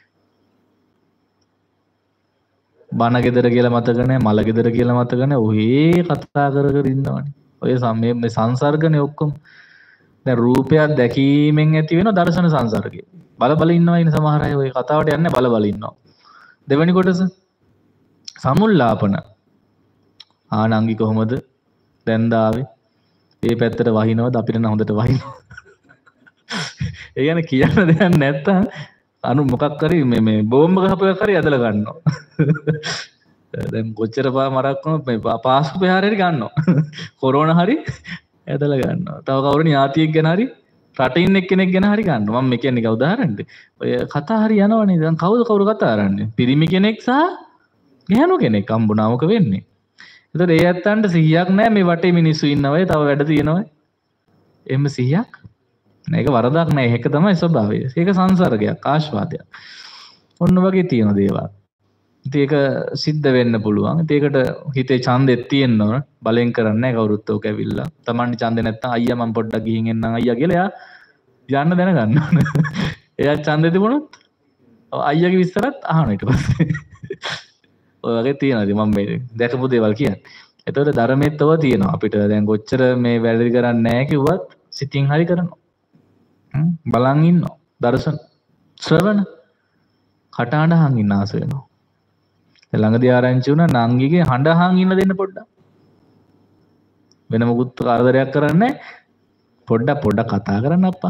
බණ ගෙදර කියලා මතක නැහැ, මල ගෙදර කියලා මතක නැහැ. ඔහේ කතා කර කර ඉන්නවනේ. ඔය මේ සංසර්ගනේ ඔක්කොම. දැන් රූපයක් දැකීමෙන් ඇති වෙන දර්ශන සංසර්ගය. බල බල ඉන්නවා ඉන්න සමහර අය ඔය කතාවට යන්නේ බල බල ඉන්නවා. දෙවෙනි කොටස සමුල්ලාපන. ආනංගි කොහොමද දැන් දාවේ? මේ පැත්තට වහිනවද අපිට නම් හොඳට වහිනවා. ඒ කියන්නේ කියන්න දෙයක් නැත්තම් අනු මොකක් හරි මේ මේ බෝම්බ ගහපයක් හරි ඇදලා ගන්නවා. දැන් කොච්චර පා මරක් වුණත් මේ පාස්කු පෙහාර හරි ගන්නවා. කොරෝනා හරි ඇදලා ගන්නවා. තව කවුරු ඥාතියෙක් ගැන හරි රටින් එක්කෙනෙක් ගැන හරි ගන්නවා. මම මේ කියන්නේ එක උදාහරණයක්. ඔය කතා හරි යනවනේ. දැන් කවුද කවුරු කතා කරන්නේ? පිරිමි කෙනෙක් සහ ගැහණු කෙනෙක් හම්බුණා මොක වෙන්නේ? ඒතකොට ඒ ඇත්තන්ට සිහියක් නැහැ මේ වටේ මිනිස්සු ඉන්නවයි තව වැඩ තියෙනවයි. එහෙම සිහියක් මේක වරදක් නෑ. ඒක තමයි ස්වභාවය. ඒක සංසර්ගයක්, ආස්වාදයක්. ඔන්න වගේ තියෙන දේවල්. ඉතින් ඒක සිද්ධ වෙන්න පුළුවන්. ඉතින් ඒකට හිතේ ඡන්දෙත් තියෙන්න ඕන. බලෙන් කරන්නේ නෑ කවුරුත් ඕක ඇවිල්ලා. Tamanne ඡන්දේ නැත්තම් අයියා මම පොඩ්ඩක් ගිහින් එන්නම් අයියා කියලා එයා යන්න දැනගන්න ඕන. එයා ඡන්දෙ තිබුණොත් අයියාගේ විස්තරත් අහන ඊට පස්සේ. ඔය වගේ තියෙනවා. ඉතින් මම මේ දැකපු දේවල් කියන්නේ. එතකොට ධර්මෙත් ඔය තියෙනවා. අපිට දැන් කොච්චර මේ වැඩි කරන්නේ නෑ කිව්වත් සිතින් හරි කරනවා. බලන් ඉන්නවා. දර්ශන ශ්‍රවණ කටහඬ අහන් ඉන්න ආස වෙනවා. ළඟදී ආරංචි වුණා නංගිගේ හඬ අහන් ඉන්න දෙන්න පොඩ්ඩක්. වෙන මොකුත් කරදරයක් කරන්නේ පොඩ්ඩක් පොඩ්ඩක් කතා කරන්න අප්පා.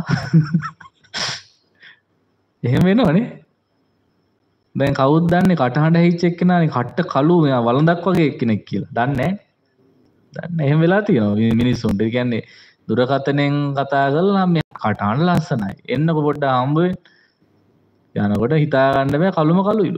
එහෙම වෙනවනේ. දැන් කවුද දන්නේ කටහඬ ඇහිච්ච එක්කෙනානේ කට්ට කළු මෙයා වළඳක් වගේ එක්කෙනෙක් කියලා. දන්නේ නැහැ. දන්නේ එහෙම වෙලා තියෙනවා මිනිස්සුන්ට. ඒ කියන්නේ දුරකථනෙන් කතා කරලා මේ කටහඬ ලස්සනයි. එන්නකො පොඩ්ඩක් හම්බ වෙන්න. යනකොට හිතා ගන්න බෑ කළුම කළුයිලු.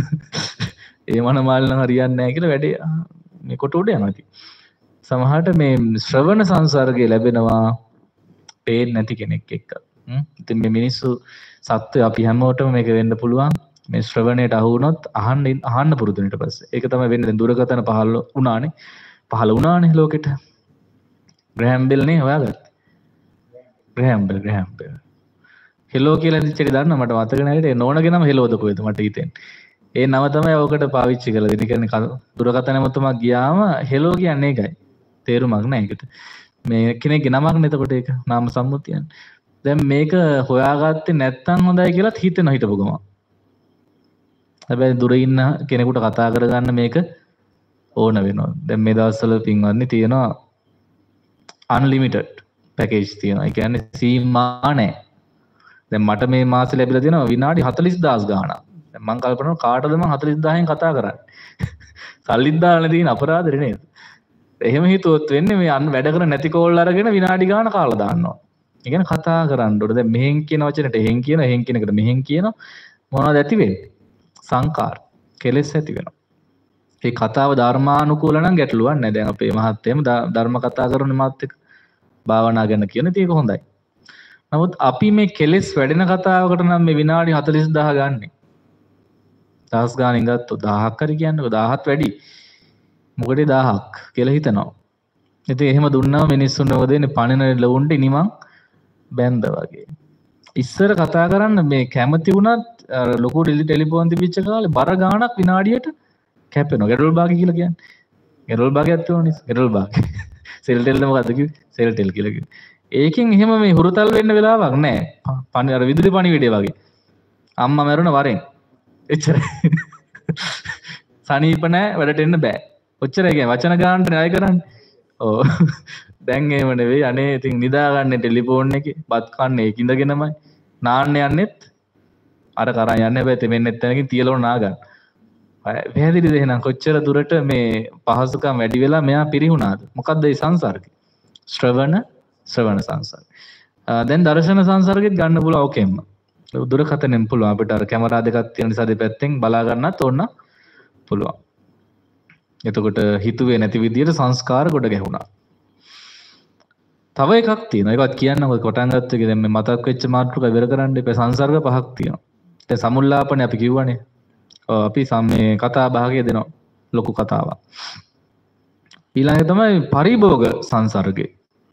ඒ මන මාල් නම් හරියන්නේ නැහැ කියලා වැඩේ මේ කොට උඩ යනවා ඉතින්. සමහරට මේ ශ්‍රවණ සංසර්ගය ලැබෙනවා පේන්නේ නැති කෙනෙක් එක්ක. ඉතින් මේ මිනිස්සු සත්‍ය අපි හැමෝටම මේක වෙන්න පුළුවන්. මේ ශ්‍රවණයට අහු වුණොත් අහන්න අහන්න පුරුදු වෙන ඊට පස්සේ. ඒක තමයි වෙන්නේ. දැන් දුරකථන පහළ වුණානේ. පහළ වුණානේ ලෝකෙට. ග්‍රෑම් බෙල් නේ හොයාගත්තේ. Graham Bell Graham Bell. Hello කියලා දිච්ච එක දන්න මට මතක නැහැ. ඒ නෝනගේ නම හෙලෝද කොහෙද මට හිතෙන්නේ. ඒ නම තමයි ඔකට පාවිච්චි කරලා දෙන්නේ. කියන්නේ දුරකථන මතමක් ගියාම හෙලෝ කියන්නේ ඒකයි. තේරුමක් නැහැ ඒකට. මේ කෙනෙක්ගේ නමක් නේ එතකොට ඒක නාම සම්මුතියන්නේ. දැන් මේක හොයාගත්තේ නැත්තම් හොඳයි කියලාත් හිතෙනවා හිටපු ගමන්. හැබැයි දුර ඉන්න කෙනෙකුට කතා කරගන්න මේක ඕන වෙනවා. දැන් මේ දවස්වල පින්වත්නි තියෙනවා unlimited package තියෙනවා. ඒ කියන්නේ සීමා නැහැ. දැන් මට මේ මාසෙ ලැබිලා තියෙනවා විනාඩි හතළිස් දාස් ගාණක්. දැන් මම කල්පනා කරනවා කාටද මම හතළිස් දාහෙන් කතා කරන්නේ. සල්ලිත් දාලා තියෙන අපරාධෙ නේද? එහෙම හිතුවොත් වෙන්නේ මේ අන්න වැඩ කර නැති කෝල් අරගෙන විනාඩි ගාණ කාලා දාන්නවා. ඒ කියන්නේ කතා කරන්න ඕනේ. දැන් මෙහෙන් කියන වචනෙට එහෙන් කියන, එහෙන් කියන එකට මෙහෙන් කියන මොනවද ඇති වෙන්නේ? සංකාර කෙලෙස් ඇති වෙනවා. ඒ කතාව ධර්මානුකූල නම් ගැටලුවක් නැහැ. දැන් අපේ මහත්තයම ධර්ම කතා කරන මාත් එක්ක භාවනා ගැන කියන ඉතින් ඒක හොඳයි. නමුත් අපි මේ කෙලෙස් වැඩෙන කතාවකට නම් මේ විනාඩි හතළිස් දාහ ගන්නෙ. දහස් ගාණෙන් ගත්තොත් දහයක් හරි කියන්නේ දහහත් වැඩි. මොකටද දහයක් කියලා හිතනවා. ඉතින් එහෙම දුන්නාම මිනිස්සුන්ට මොකද වෙන්නේ? පණින ලවුන්ට නිමං බැඳ වගේ. ඉස්සර කතා කරන්න මේ කැමති වුණත් ලොකු ටෙලිෆෝන් තිබිච්ච කාලේ බර ගාණක් විනාඩියට කැපෙනවා. ගැටල් භාගය කියලා කියන්නේ. ගැටල් භාගයක් තියෙනවනේ. ගැටල් භාගය. සෙල් ටෙල්ද මොකද්ද කිව්වේ? සෙල් ටෙල් කියලා කිව්වේ. ඒකෙන් එහෙම මේ හුරුතල් වෙන්න වෙලාවක් නැහැ. පණි අර විදුලි පණිවිඩය වගේ. අම්මා මැරුණ වරෙන්. එච්චරයි. සනීප නැහැ වැඩට එන්න බෑ. ඔච්චරයි කියන්නේ වචන ගන්නට ණය කරන්නේ. ඔව්. දැන් එහෙම නෙවෙයි. අනේ ඉතින් නිදාගන්නේ ටෙලිෆෝන් එකේ. බත් කන්නේ ඒක ඉඳගෙනමයි. නාන්න යන්නෙත් අර කරන් යන්නේ හැබැයි තෙමෙන්නෙත් තැනකින් තියලා නා ගන්න. පැහැදිලිද එහෙනම් කොච්චර දුරට මේ පහසුකම් වැඩි වෙලා මෙයා පිරිහුණාද? මොකද්ද මේ සංසර්ගය? ශ්‍රවණ ශ්‍රවණ සංසර්ගය. දැන් දර්ශන සංසර්ගෙත් ගන්න පුළුවන් ඕකෙම්ම. දුරකථනෙන් පුළුවන් අපිට අර කැමරා දෙකක් තියෙන නිසා දෙපැත්තෙන් බලා ගන්නත් ඕන පුළුවන්. එතකොට හිතුවේ නැති විදියට සංස්කාර ගොඩ ගැහුණා. තව එකක් තියෙනවා. ඒකත් කියන්න ඔය කොටන් ගත්ත එක දැන් මේ මතක් වෙච්ච මාතෘක ඉවර කරන්න ඉපේ සංසර්ග පහක් තියෙනවා. දැන් සමුල්ලාපනේ අපි කිව්වනේ. ඔව් අපි සම්මේ කතා භාගය දෙනවා. ලොකු කතාවක්. ඊළඟ තමයි පරිභෝග සංසර්ගය.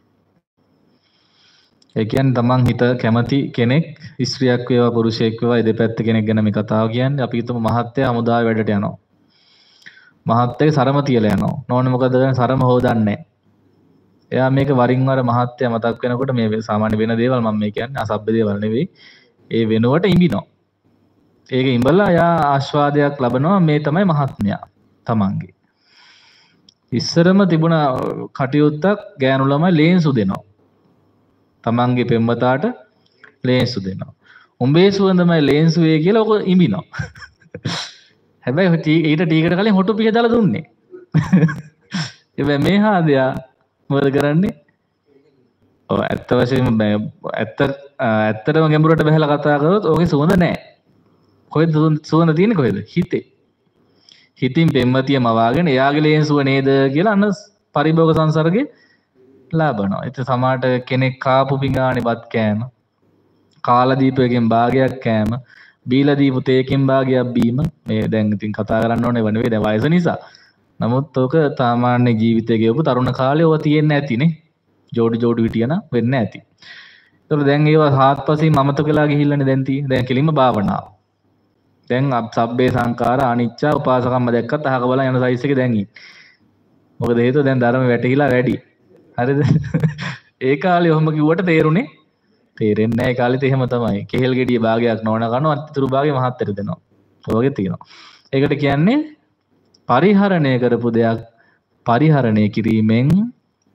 ඒ කියන්නේ තමන් හිත කැමති කෙනෙක් ස්ත්‍රියක් වේවා පුරුෂයෙක් වේවා දෙපැත්ත කෙනෙක් ගැන මේ කතාව කියන්නේ අපි හිතමු මහත්තයා හමුදාවේ වැඩට යනවා. මහත්තයාගේ සරම තියලා යනවා. නෝනේ මොකද කරන්නේ? සරම හොදන්නේ නැහැ. එයා මේක වරින් වර මහත්තයා මතක් වෙනකොට මේ සාමාන්‍ය වෙන දේවල් මම මේ කියන්නේ අසභ්‍ය දේවල් නෙවෙයි. ඒ වෙනුවට ඉඹිනවා. ඒක ඉඹලා එයා ආස්වාදයක් ලබනවා. මේ තමයි මහත්මයා තමන්ගේ. ඉස්සරම තිබුණ කටයුත්තක් ගෑනු ළමයි ලේන්සු දෙනවා. තමන්ගේ පෙම්වතාට ලේන්සු දෙනවා. උඹේ සුවඳමයි ලේන්සු වේ කියලා ඔක ඉඹිනවා. හැබැයි ඊට ටීකට කලින් හොටු පිහ දාලා දුන්නේ. හැබැයි මේ හාදයා මොකද කරන්නේ? ඔව් ඇත්ත වශයෙන්ම ඇත්ත ඇත්තටම ගැඹුරට බහලා කතා කරොත් ඕකේ සුවඳ නැහැ. කොහෙද සුවඳ තියෙන්නේ කොහෙද? හිතේ. හිතින් පෙම්වතිය මවාගෙන එයාගේ ලේන්සුව නේද කියලා අන්න පරිභෝග සංසර්ගේ ලබනවා. ඉතින් සමහරට කෙනෙක් කාපු පිඟානේ බත් කෑම, කාලා දීපයකින් භාගයක් කෑම, බීලා දීපු තේකින් භාගයක් බීම මේ දැන් ඉතින් කතා කරන්න ඕනේ වෙන්නේ දැන් වයස නිසා. නමුත් ඔක සාමාන්‍ය ජීවිතයේ ගෙවපු තරුණ කාලේ ඔය තියෙන්නේ නැතිනේ. ජෝඩි ජෝඩි හිටියන වෙන්නේ නැති. ඒතකොට දැන් ඒවා හාත්පසින් මමත වෙලා ගිහිල්ලානේ දැන් තියෙන්නේ. දැන් කෙලින්ම භාවනාව. දැන් සබ්බේ සංඛාර අනිච්ච උපාසකම්ම දැක්කත් අහක බලන් යන සයිස් එකේ දැන් ඉන්නේ. මොකද හේතුව දැන් ධර්ම වැටහිලා වැඩි. හරිද? ඒ කාලේ ඔහොම කිව්වට තේරුනේ තේරෙන්නේ නැහැ. ඒ කාලෙත් එහෙම තමයි. කෙහෙල් ගෙඩිය භාගයක් නොවන කනවා අතිතුරු භාගය මහත්තයට දෙනවා. ඔය වගේ තියෙනවා. ඒකට කියන්නේ පරිහරණය කරපු දෙයක් පරිහරණය කිරීමෙන්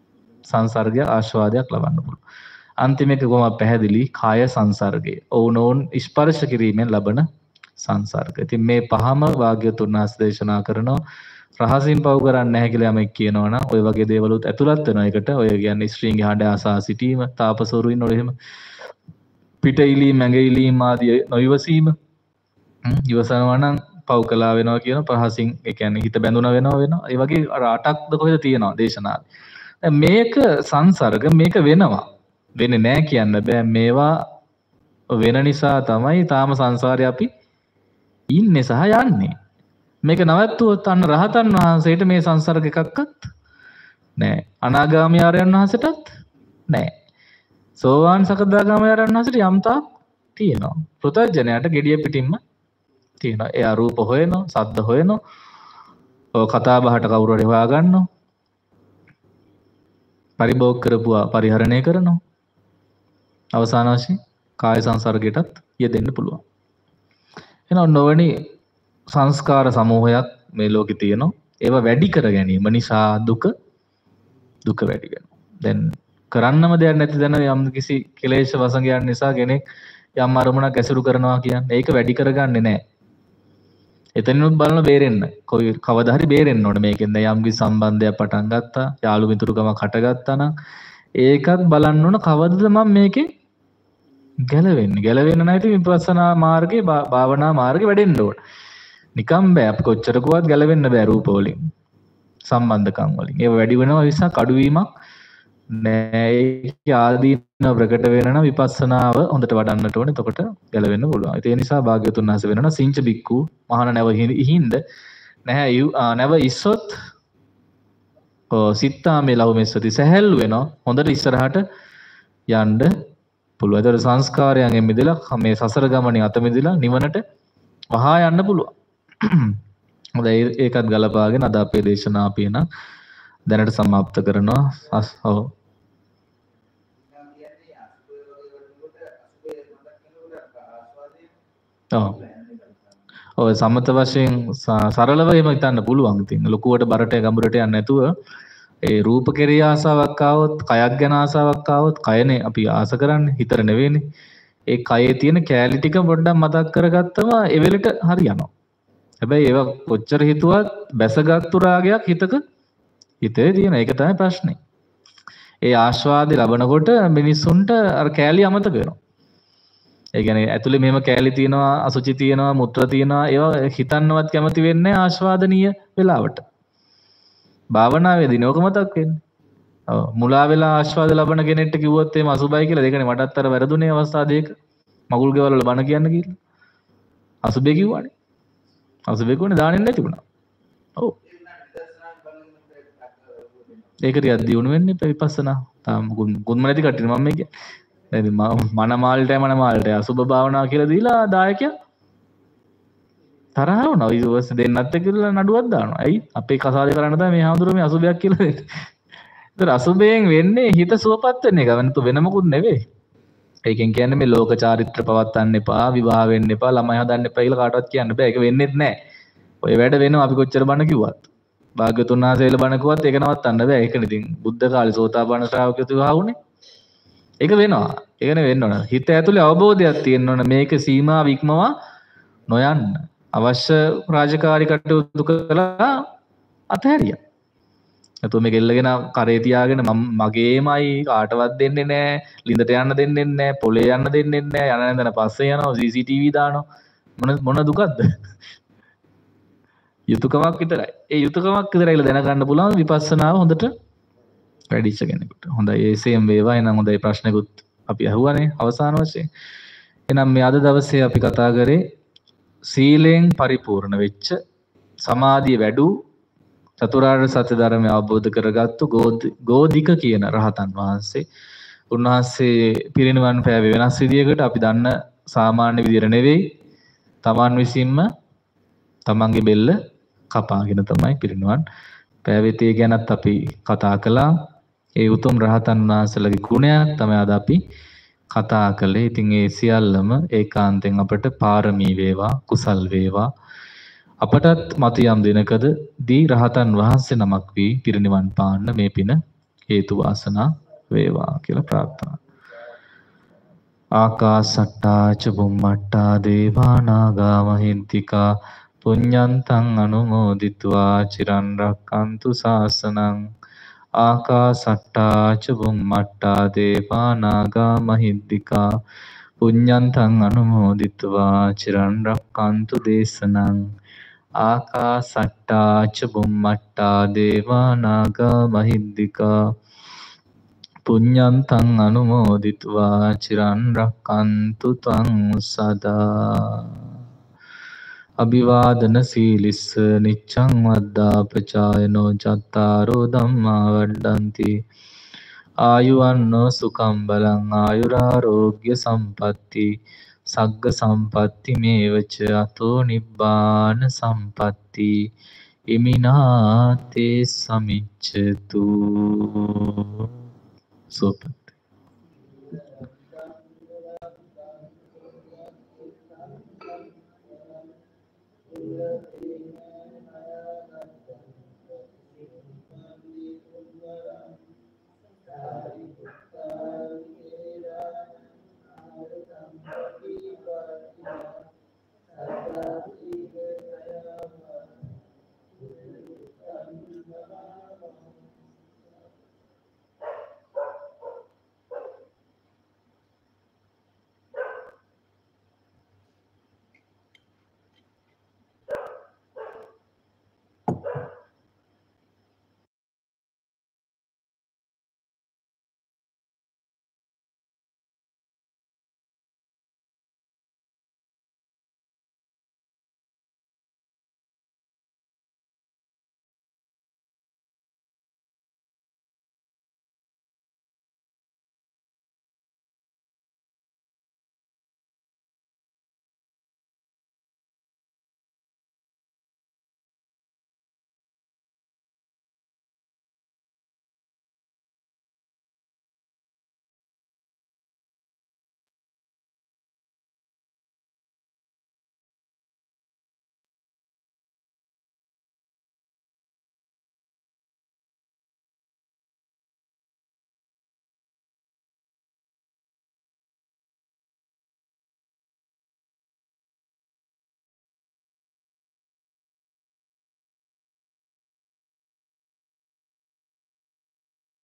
සංසර්ගය ආස්වාදයක් ලබන්න පුළුවන්. අන්තිම එක කොහොම පැහැදිලි කාය සංසර්ගය. ඕනෝන් ස්පර්ශ කිරීමෙන් ලබන සංසර්ගය. ඉතින් මේ පහම වාග්යතුන් වහන්සේ දේශනා කරනවා. රහසින් පව කරන්නේ නැහැ කියලා යමෙක් කියනවනම් ඔය වගේ දේවලුත් ඇතුළත් වෙනවා. ඒකට ඔය කියන්නේ ස්ත්‍රීන්ගේ හඬ අසා සිටීම, තාපසවරු ඉන්නවල එහෙම පිටයිලීම්, ඇඟිලීම් ආදී නොයවසීම. ඉවසනවා නම් පව කළා වෙනවා කියන ප්‍රහසින් ඒ කියන්නේ හිත බැඳුන වෙනවා වෙනවා. ඒ වගේ අර අටක්ද කොහෙද තියෙනවා දේශනාවේ. දැන් මේක සංසර්ග මේක වෙනවා. වෙන්නේ නැහැ කියන්න බෑ. මේවා වෙන නිසා තමයි තාම සංසාරේ අපි ඉන්නේ සහ යන්නේ. මේක නවත්තුවොත් අන්න රහතන් වහන්සේට මේ සංසර්ග එකක්වත් නෑ. අනාගාමී ආර්යයන් වහන්සේටත් නෑ. සෝවාන් සකදාගාමී ආර්යයන් වහන්සේට යම් තාක් තියෙනවා. පෘථග්ජනයාට gediya පිටින්ම තියෙනවා. එයා රූප හොයනවා, ශබ්ද හොයනවා. ඔය කතා බහට කවුරු හරි හොයා ගන්නවා. පරිභෝග කරපුවා පරිහරණය කරනවා. අවසාන වශයෙන් කාය සංසර්ගයටත් යෙදෙන්න පුළුවන්. එහෙනම් නොවැනි සංස්කාර සමූහයක් මේ ලෝකේ තියෙනවා. ඒවා වැඩි කර ගැනීම නිසා දුක දුක වැඩි වෙනවා. දැන් කරන්නම දෙයක් නැති දැන යම් කිසි කෙලෙස් වසඟයන් නිසා කෙනෙක් යම් අරමුණක් ඇසුරු කරනවා කියන්නේ ඒක වැඩි කරගන්නේ නැහැ. එතනිනුත් බලන බේරෙන්න. කොයි කවදා හරි බේරෙන්න ඕනේ මේකෙන්. දැන් යම් කිසි සම්බන්ධයක් පටන් ගත්තා, යාළු මිතුරුකමක් හටගත්තා නම් ඒකත් බලන්න ඕන කවදද මම මේකේ ගැලවෙන්නේ. ගැලවෙන්න නැති විපස්සනා මාර්ගේ භාවනා මාර්ගේ වැඩෙන්න ඕන. නිකම් බෑ අපි කොච්චර කවත් ගැලවෙන්න බෑ රූප වලින්. සම්බන්ධකම් වලින්. ඒව වැඩි වෙනවා නිසා කඩුවීමක් නෑ. ඒක ආදීන ප්‍රකට වෙන නම් විපස්සනාව හොඳට වඩන්නට ඕනේ. එතකොට ගැලවෙන්න පුළුවන්. ඒ නිසා භාග්‍යවතුන් වහන්සේ වෙනවා සිංච බික්කු මහාන නැව හිඳ නැහැ නැව ඉස්සොත් සිත්තා මේ ලව් මෙස්සති සැහැල්ලු වෙනවා. හොඳට ඉස්සරහට යන්න පුළුවන්. ඒතර සංස්කාරයන්ගෙන් මිදලා මේ සසර ගමනේ අත මිදලා නිවනට වහා යන්න පුළුවන්. හොඳයි ඒකත් ගලපාගෙන අද අපේ දේශනාව අපි එන දැනට සමාප්ත කරනවා. ඔව්. ඔව්. ඔය සමත වශයෙන් සරලව එහෙම හිතන්න පුළුවන්. ඉතින් ලොකුවට බරට ගඹුරට යන්නේ නැතුව ඒ රූප කෙරෙහි ආසාවක් ආවොත්, කයක් ගැන ආසාවක් ආවොත්, කයනේ අපි ආස කරන්නේ, හිතර නෙවෙයිනේ. ඒ කයේ තියෙන කැලි ටික පොඩ්ඩක් මතක් කරගත්තම ඒ වෙලට හරියනවා. හැබැයි ඒව කොච්චර හිතුවත් බැසගත්තු රාගයක් හිතක හිතේ තියෙන. ඒක තමයි ප්‍රශ්නේ. ඒ ආස්වාදේ ලබනකොට මිනිස්සුන්ට අර කැලි අමතක වෙනවා. ඒ කියන්නේ ඇතුලේ මෙහෙම කැලි තියෙනවා, අසුචි තියෙනවා, මුත්‍ර තියෙනවා. ඒවා හිතන්නවත් කැමති වෙන්නේ ආස්වාදනීය වෙලාවට. භාවනාවේදී නෝක මතක් වෙන්නේ. ඔව් මුලා වෙලා ආස්වාද ලබන කෙනෙක්ට කිව්වොත් එහෙම අසුබයි කියලා දෙකනේ මටත් අර වැරදුනේ අවස්ථා දෙක. මගුල් ගෙවල් වල බණ කියන්න කියලා. අසුබේ කිව්වනේ. අසුබේ කොහොනේ දාන්නේ නැති වුණා. ඔව්. ඒක ටිකක් දියුණු වෙන්නේ විපස්සනා. තාම ගුණ නැති කට්ටිය මම මේ කියන්නේ. මන මාල්ට මන මාල්ට අසුබ භාවනාව කියලා දීලා දායකයා තරහ වුණා. ඊට පස්සේ දෙන්නත් එක්ක නඩුවක් දානවා. ඇයි අපේ කසාදේ කරන්න තමයි මේ හාමුදුරුවෝ මේ අසුබයක් කියලා දෙන්නේ. ඒතර අසුබයෙන් වෙන්නේ හිත සුවපත් වෙන එක. වෙනතු වෙන මොකුත් නෙවෙයි. ඒකෙන් කියන්නේ මේ ලෝක චාරිත්‍ර පවත්වන්න එපා, විවාහ වෙන්න එපා, ළමයි හදන්න එපා කියලා කාටවත් කියන්න බෑ. ඒක වෙන්නේත් නැහැ. ඔය වැඩ වෙනවා අපි කොච්චර බණ කිව්වත්. භාග්‍යතුන් වහන්සේලා බණ කිව්වත් ඒක නවත්තන්න බෑ. ඒකනේ ඉතින් බුද්ධ කාලේ සෝතාපන්න ශ්‍රාවකයෝ විවාහ වුණේ. ඒක වෙනවා. ඒකනේ වෙන්න ඕන. හිත ඇතුලේ අවබෝධයක් තියෙන්න ඕන. මේක සීමාව ඉක්මවා නොයන්න. අවශ්‍ය රාජකාරී කටයුතු කළා අතහැරියා. නැතුව මේක එල්ලගෙන කරේ තියාගෙන මම මගේමයි කාටවත් දෙන්නේ නැහැ. ලිඳට යන්න දෙන්නේ නැහැ. පොලේ යන්න දෙන්නේ නැහැ. යන නැඳන පස්සේ යනවා සී සී ටී වී දානවා. මොන මොන දුකක්ද? යුතුයකමක් විතරයි. ඒ යුතුයකමක් විතරයි කියලා දැනගන්න පුළුවන් විපස්සනාව හොඳට වැඩිච්ච කෙනෙකුට. හොඳයි ඒසෙම වේවා. එහෙනම් හොඳයි ප්‍රශ්නෙකුත් අපි අහුවානේ අවසාන වශයෙන්. එහෙනම් මේ අද දවසේ අපි කතා කරේ සීලෙන් පරිපූර්ණ වෙච්ච සමාධිය වැඩි චතුරාර්ය සත්‍ය ධර්මය අවබෝධ කරගත්තු ගෝධික කියන රහතන් වහන්සේ. උන්වහන්සේ පිරිනිවන් පෑවේ වෙනස් විදියකට අපි දන්න සාමාන්‍ය විදියට නෙවෙයි. තමන් විසින්ම තමන්ගේ බෙල්ල කපාගෙන තමයි පිරිනිවන් පෑවේ. ඒ ගැනත් අපි කතා කළා. ඒ උතුම් රහතන් වහන්සේලාගේ ගුණයක් තමයි අද අපි කතා කළේ. ඉතින් ඒ සියල්ලම ඒකාන්තයෙන් අපට පාරමී වේවා, කුසල් වේවා. අපටත් මතු යම් දිනකද දී රහතන් වහන්සේ නමක් වී පිරිනිවන් පාන්න මේ පින හේතු වාසනා වේවා කියලා ප්‍රාර්ථනා. ආකාසට්ටා ච බුම්මට්ටා දේවා නාග මහින්තිකා පුඤ්ඤන්තං අනුමෝදිත්වා චිරන් රැක්කන්තු ශාසනං. ආකාසට්ටා ච බුම්මට්ටා දේවා නාග මහින්තිකා පුඤ්ඤන්තං අනුමෝදිත්වා චිරන් රැක්කන්තු දේශනං. ආකාසට්ටා ච බුම්මට්ටා දේවා නාග මහින්దికා පුඤ්ඤන්තං අනුමෝදිත්වා චිරන් රැක්කන්තු ත්වං සදා. අභිවාදන සීලිස්ස නිච්ඡං වද්දාපචායනෝ චත්තාරෝ ධම්මා වඩ්ඩಂತಿ ආයුවන්නෝ සුඛං බලං ආයුරාෝග්‍ය සම්පatti සග්ග සම්පatti මේවච අතෝ නිබ්බාන සම්පatti ඉමිනාතේ සමිච්ඡතු. සෝපත්